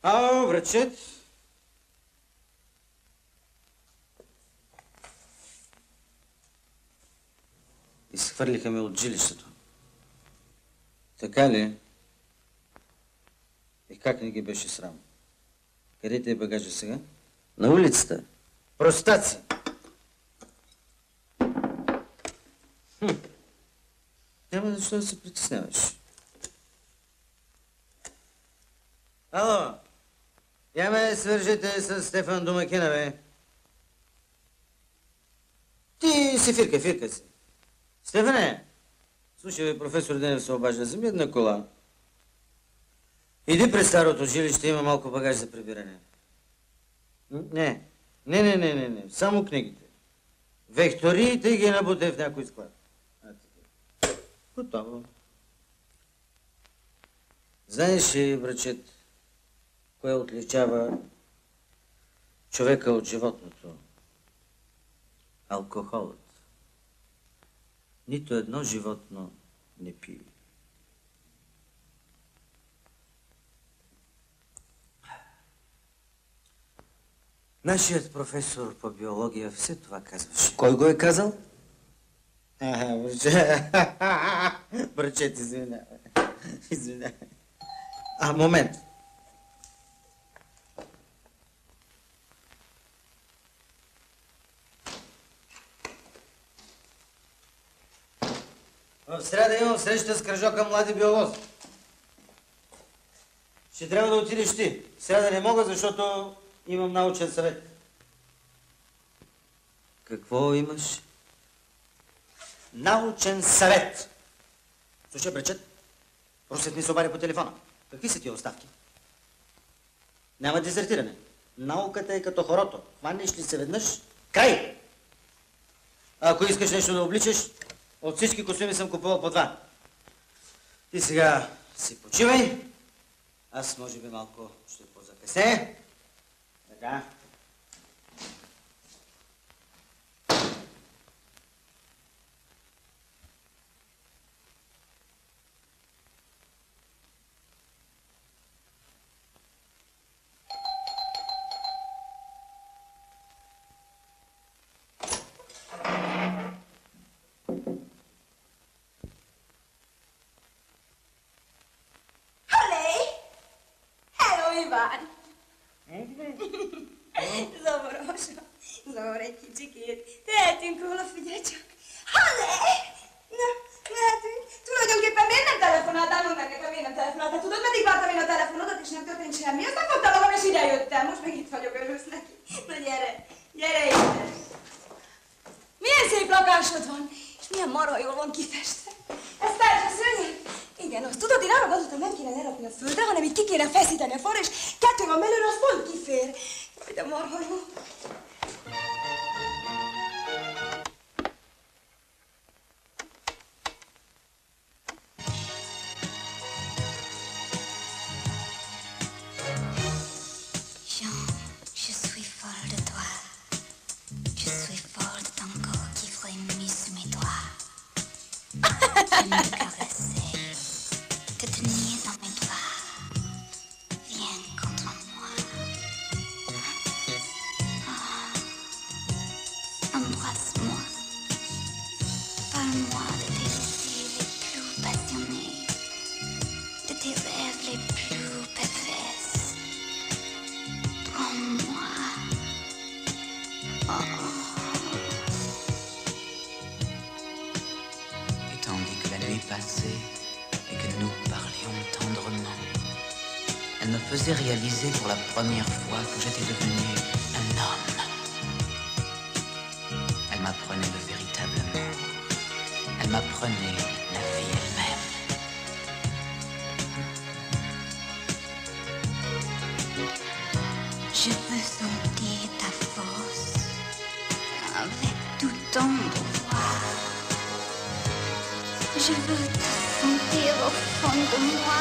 Ало, братчет. Изхвърлиха ме от жилището. Така ли? И как не ги беше срам? Къде ти е багажа сега? На улицата. Простаци! Няма защо да се притесняваш. Ало! Я ме свържете с Стефан Домакина, бе. Ти си фирка си. Стефане, слушай, бе, професор Денев се обажда, вземи една кола. Иди през старото жилище, има малко багаж за прибиране. Не, само книгите. Векториите ги набуте в някой склад. Готово. Знаеш ли, братчет, кое отличава човека от животното? Алкохолът. Нито едно животно не пие. Нашият професор по биология все това казваше. Кой го е казал? Брачет, извинявай. Момент. В сряда имам среща с кръжока млади биолози. Ще трябва да отидеш ти. В сряда не мога, защото имам научен съвет. Какво имаш? Научен съвет. Слушай, брачет, Русев ми се обади по телефона. Какви са тия оставки? Няма дезертиране. Науката е като хорото. Хванеш ли се веднъж? Край! Ако искаш нещо да обличаш, от всички костюми съм купувал по 2. Ти сега си почивай. Аз може би малко ще позакъсне. Така. Добре, кичики. Тетинко, figliaccio. Ale! No, tu non che per me non telefonata, non è che per me non telefonata. Tu non mi guarda meno telefono, da ti c'è un in c'è. Io sto portando come ci dai io te, mo speghi voglio per lo snacki. No gyere. Milyen szép lakásod van, és milyen marha jól van kifestve. Ez teljesen szörnyű. Igen, azt tudod, én arra gondoltam, nem kéne lerakni a földre, hanem így ki kéne feszíteni a falra, és 2 van belőle, az pont kifér. Jaj, de marha jó. me caresser, te tenir dans mes bras. Viens contre moi. Embrasse-moi. Parle-moi de tes désirs les plus passionnés, de tes rêves les plus pervers. Prends-moi. Et tandis que la nuit passait et que nous parlions tendrement, elle me faisait réaliser pour la première fois que j'étais devenu un homme. Elle m'apprenait le véritable amour. Elle m'apprenait la vie elle-même. Je veux sentir ta force avec tout ton pouvoir. Je veux te sentir au fond de moi.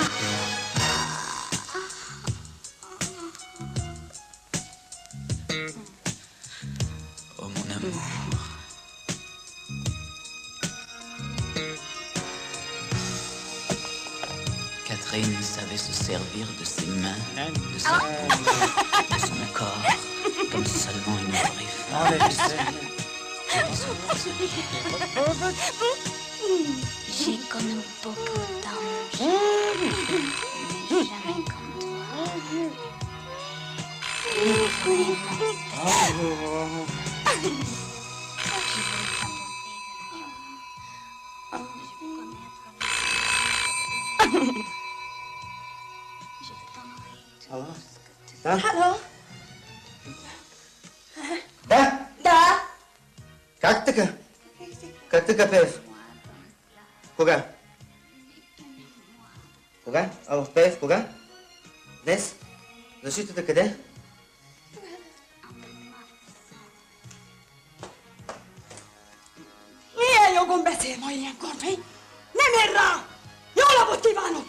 Oh mon amour. Catherine savait se servir de ses mains, de sa bouche, de son corps, comme seulement une vraie femme. J'ai connu beaucoup d'anges, mais jamais comme toi. Алло? Да? Алло? Да? Да? Как така? Как така, Пеев? Кога? Кога? Алло, Пеев, кога? Днес? Защитата къде? Miért jogon beszél ma ilyenkor, mi? Nem ér rá! Jó napot kívánok!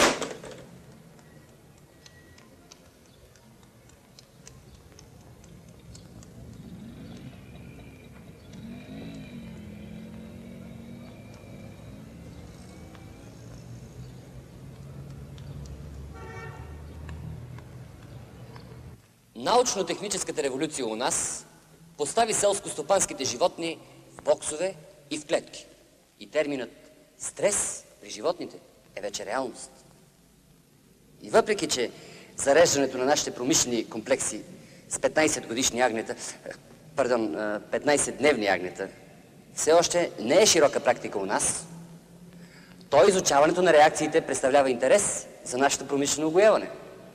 Научно-техническата революция у нас постави селско-стопанските животни в боксове и в клетки. И терминът стрес при животните е вече реалност. И въпреки, че зареждането на нашите промишлени комплекси с 15-годишни агнета, 15-дневни агнета, все още не е широка практика у нас, то изучаването на реакциите представлява интерес за нашето промишлено угояване.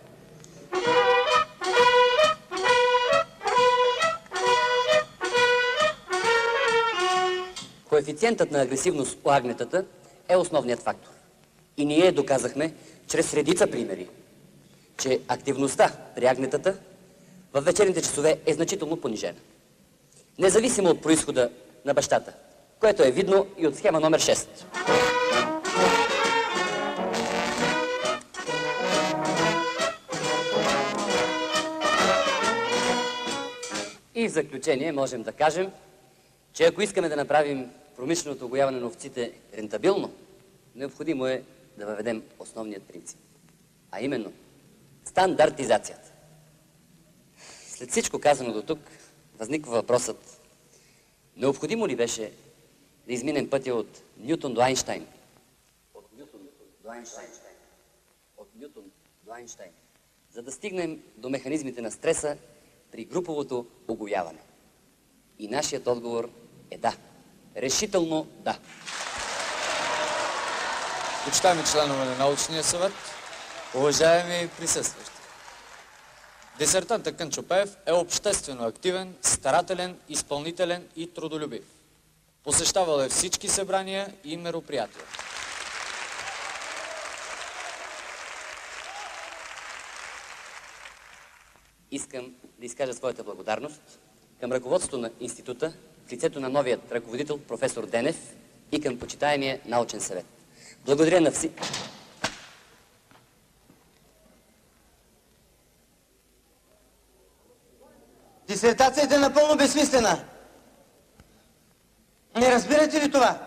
Коефициентът на агресивност у агнетата е основният фактор. И ние доказахме, чрез редица примери, че активността при агнетата в вечерните часове е значително понижена. Независимо от произхода на бащата, което е видно и от схема номер 6. И в заключение можем да кажем, че ако искаме да направим промишленото угояване на овците рентабилно, необходимо е да въведем основният принцип, а именно стандартизацията. След всичко казано до тук, възниква въпросът: необходимо ли беше да изминем пътя от Нютон до Айнщайн? От Нютон до Айнщайн. От Нютон до Айнщайн. За да стигнем до механизмите на стреса при груповото угояване. И нашият отговор е да. Решително да. Почитаеми членове на научния съвет, уважаеми присъстващи. Дисертантът Кънчо Пеев е обществено активен, старателен, изпълнителен и трудолюбив. Посещавал е всички събрания и мероприятия. Искам да изкажа своята благодарност към ръководството на института, в лицето на новият ръководител, професор Денев, и към почитаемия научен съвет. Благодаря на всички. Дисертацията е напълно безсмислена. Не разбирате ли това?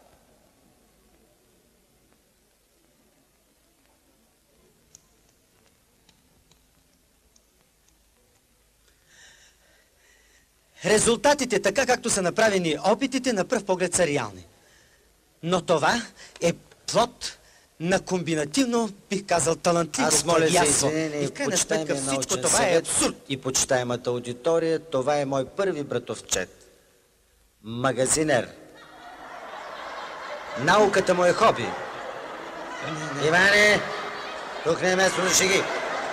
Резултатите, така както са направени опитите, на пръв поглед са реални. Но това е плод на комбинативно, бих казал, талантливо Аз моля за плагиатство. извинение, И в крайна сметка почитаемия всичко научен това е съвет абсурд. и почитаемата аудитория, това е мой първи братовчет. Магазинер. Науката му е хоби. Иване, тук не е място за шеги.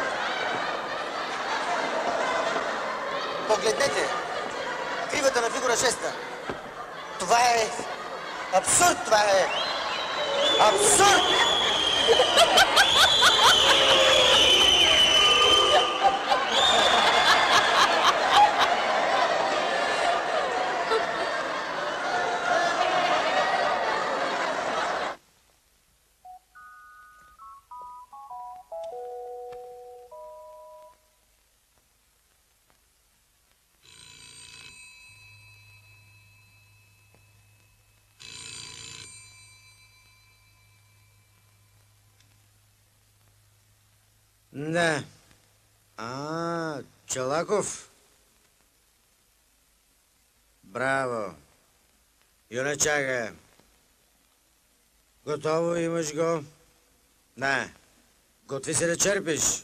Погледнете, кривата на фигура 6. Това е абсурд, това е абсурд! Не. Чолаков. Браво. Юначага. Готово, имаш го? Да. Готви се да черпиш.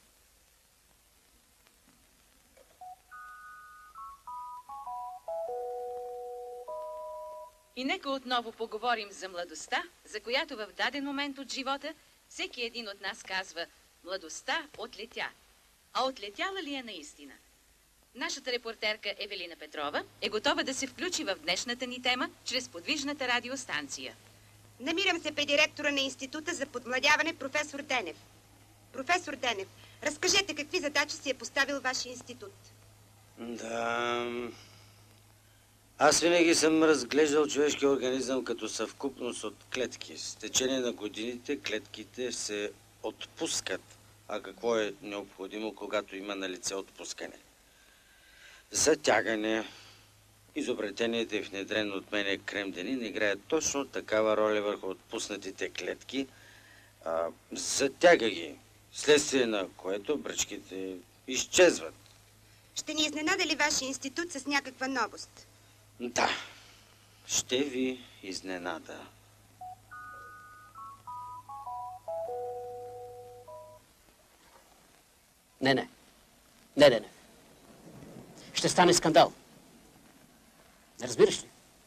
И нека отново поговорим за младостта, за която в даден момент от живота всеки един от нас казва: младостта отлетя. А отлетяла ли е наистина? Нашата репортерка Евелина Петрова е готова да се включи в днешната ни тема чрез подвижната радиостанция. Намирам се при директора на Института за подмладяване професор Денев. Професор Денев, разкажете какви задачи си е поставил вашия институт. Да... Аз винаги съм разглеждал човешкия организъм като съвкупност от клетки. С течение на годините клетките се отпускат. А какво е необходимо, когато има на лице отпускане? Затягане. Изобретението и внедрен от мене кремденин играе точно такава роля върху отпуснатите клетки. Затяга ги, следствие на което бръчките изчезват. Ще ни изненада ли вашия институт с някаква новост? Да, ще ви изненада. Не. Ще стане скандал. Не разбираш ли?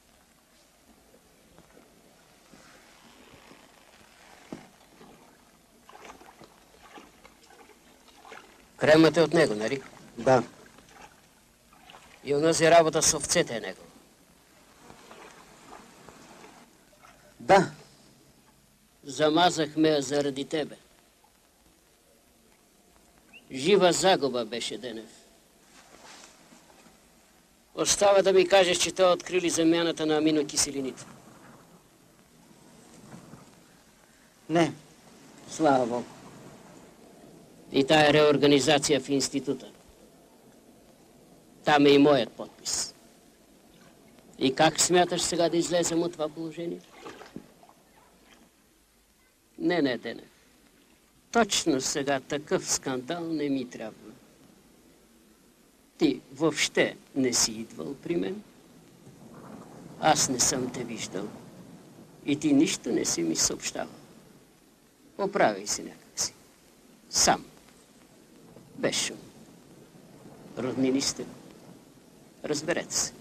Кремът е от него, нали? Да. И онази работа с овцете е него. Да. Замазахме я заради тебе. Жива загуба беше, Денев. Остава да ми кажеш, че те открили замяната на аминокиселините. Не. Слава Богу. И тая реорганизация в института. Там е и моят подпис. И как смяташ сега да излезем от това положение? Не, Денев. Точно сега такъв скандал не ми трябва. Ти въобще не си идвал при мен. Аз не съм те виждал. И ти нищо не си ми съобщавал. Оправяй си някак си. Сам. Без шум. Роднини сте. Разберете се.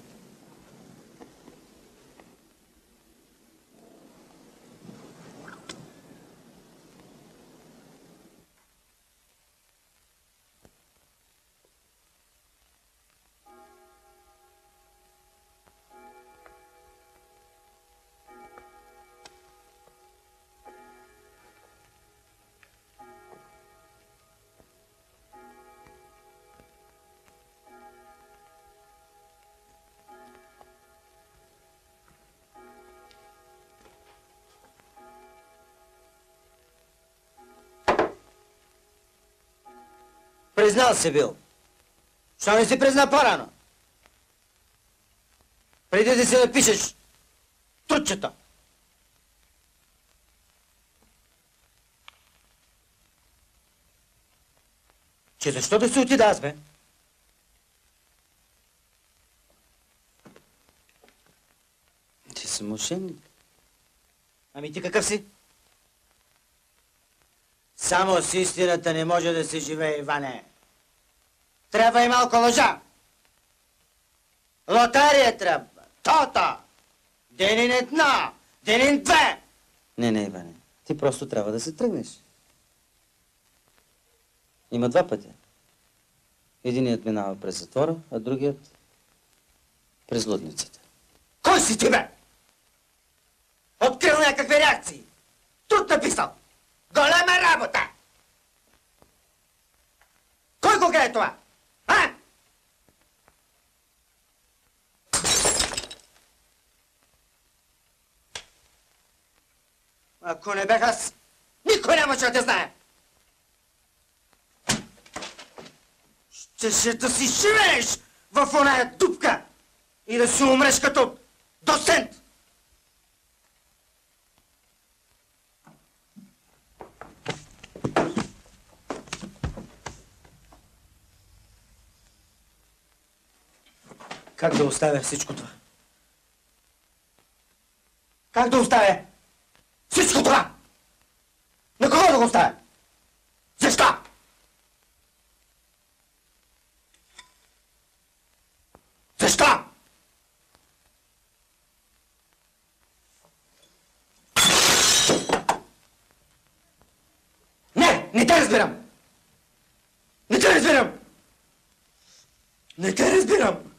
Признал си бил. Що не си призна по-рано? Преди да си напишеш трудчето. Че защо да си отида аз, бе? Ти си мошенник. Ами ти какъв си? Само с истината не може да се живее, Иване. Трябва и малко лъжа. Лотария трябва. Тота. Денин една. Денин две. Не, Иване. Ти просто трябва да се тръгнеш. Има два пътя. Единият минава през затвора, а другият през лудницата. Кой си ти, бе? Открил някакви реакции. Тут написал. Голема работа! Кой го гледа това? А? Ако не бях аз, никой нямаше да те знае. Щеше да си живееш в оная дупка и да си умреш като доцент. Как да оставя всичко това? Как да оставя всичко това? На кого да го оставя? Защо? Защо? Не те разбирам! Не те разбирам! Не те разбирам!